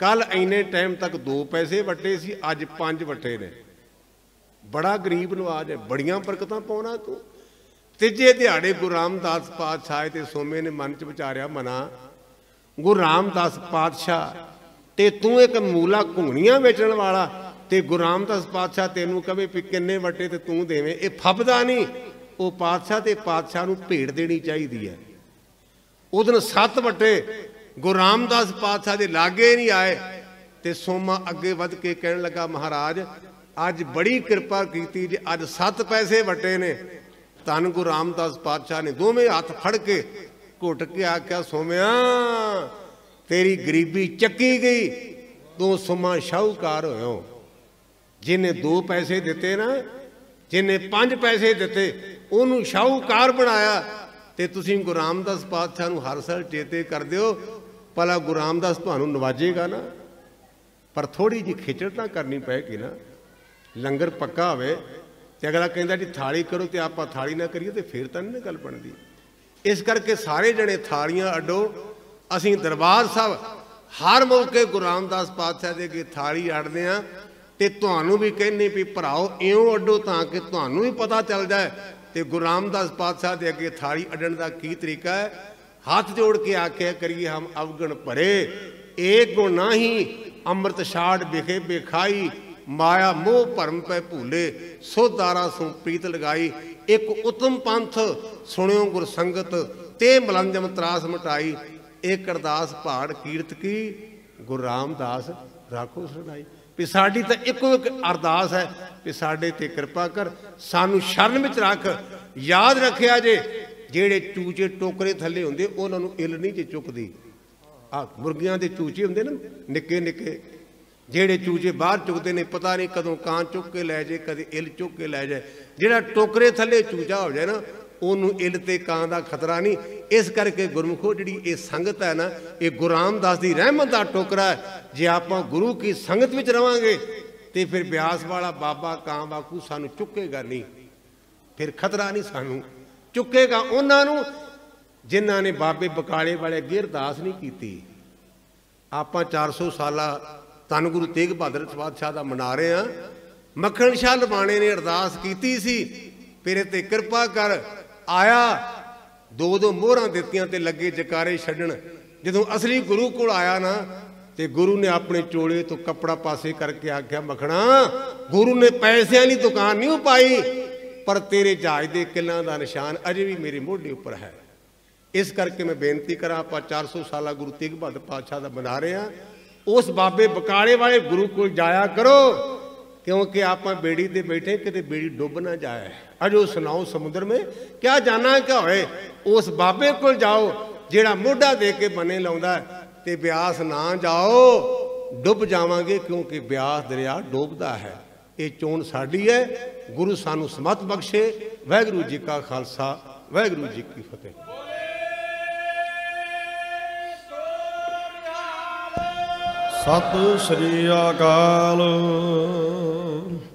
कल इन्ने टाइम तक 2 पैसे वटे सी, अज 5 वटे ने। बड़ा गरीब नवाज है, बड़ियां बरकतां पाउणा तू। तीजे दिहाड़े गुरु रामदास पातशाह ते सोमे ने मन च विचारिया, मना गुरु रामदास पातशाह ते तू एक मूला घुंगणियां वेचण वाला, ते गुरु रामदास पातशाह तेनू कहे भी किन्ने वटे ते तू देवें, ये फबदा नहीं। वो पातशाह ते पातशाह नू भेंट देनी चाहिए है। उस दिन 7 वटे गुरु रामदास पातशाह दे लागे नहीं आए, ते सोमा अगे वध के कहन लगा, महाराज अज बड़ी कृपा की जे, अज 7 पैसे वटे ने। धन गुरु रामदास पातशाह ने दोवें हाथ फड़ के घुट के आख्या, सोम्या तेरी गरीबी चक्की गई, तू सोमा शाहूकार होयो। जिन्हें 2 पैसे दिते ना, जिन्हें 5 पैसे दिते, उन्होंने शाहूकार बनाया। ते तुसीं गुरु रामदास पातशाह नूं हर साल चेते कर दिओ, भला गुरु रामदास तुहानूं नवाजेगा ना। पर थोड़ी जी खिचड़ ना करनी पैगी ना। लंगर पक्का होवे ते अगला कहंदा जी थाली करो, ते आपां थाली ना करिए, ते फिर तां नहीं गल बनदी। इस करके सारे जने थालियां अड्डो। असीं दरबार साहब हर मौके गुरु रामदास पातशाह दे अगे थाली अड्डदे आं, ते तुहानूं भी कहने भी भराओ इउं अड्डो तां कि तुहानूं भी पता चल जाए ते गुरु रामदास पातशाह दे अगे थाली अड्डण दा की तरीका है। हाथ जोड़ के आख्या करिए हम अवगुण भरे, एक गुण नाही अमृत छाड़ बिखे बेखाई, माया मोह भरम पै भूले, सो दारा सो प्रीत लगाई। एक उत्तम पंथ सुनियो गुर संगत, ते मलंजम त्रास मिटाई। एक अरदास पहाड़ कीरत की, गुरु रामदास राखो सरनाई। भी साडी तो इको एक अरदास है भी साडे ते कृपा कर, सानू शरण विच रख। याद रखिया जे जेड़े चूचे टोकरे थले हुंदे उन्हां नूं इल नहीं जे चुकदी। मुर्गियां दे चूचे हुंदे ना निक्के निक्के, जेड़े चूचे बाहर चुकते ने, पता नहीं कदों कां चुक के लै जाए, कदे इल चुक के लै जाए। जेड़ा टोकरे थले चूचा हो जाए ना, उन्होंने इल ते कां दा खतरा नहीं। इस करके गुरमुखो जी ये संगत है ना, ये गुरु रामदास की रहमत का टोकरा है। जे आप गुरु की संगत में रवांगे तो फिर ब्यास वाला बाबा कां वाकू सानू चुकेगा नहीं, फिर खतरा नहीं सानू चुकेगा। उन्होंने जिन्हों ने बाबे बकाले वाले अगे अरदास नहीं की। आप 400 साला धन गुरु तेग बहादुर पातशाह का मना रहे हैं। मक्खण शाह लवाणे ने अरदास की सी, फिर ते कृपा कर आया, 2-2 मोहरां दित्तियां ते लगे जकारे छड्डण। जदों असली गुरु कोल आया ना, ते गुरु ने अपने चोले तो कपड़ा पासे करके आख्या, मखणा गुरु ने पैसियां की दुकान नहीं पाई, पर तेरे जहाज के किलों का निशान अजे भी मेरे मोढे उपर है। इस करके मैं बेनती करा, आप 400 साला गुरु तेग बहादुर पातशाह का मना रहे हैं। उस बाबे बकाले वाले गुरु को जाया करो, क्योंकि आप बेड़ी ते बैठे कि बेड़ी डुब ना जाए। अजो सुनाओ समुद्र में क्या जाना क्या होए। उस बाबे को जाओ जेड़ा मोढा दे के बने लाउंदा, ते ब्यास ना जाओ, डुब जावांगे, क्योंकि ब्यास दरिया डूबदा है। ये चोण साडी है। गुरु सानू समत बख्शे। वाहिगुरू जी का खालसा, वाहिगुरू जी की फतेह। सत श्री अकाल।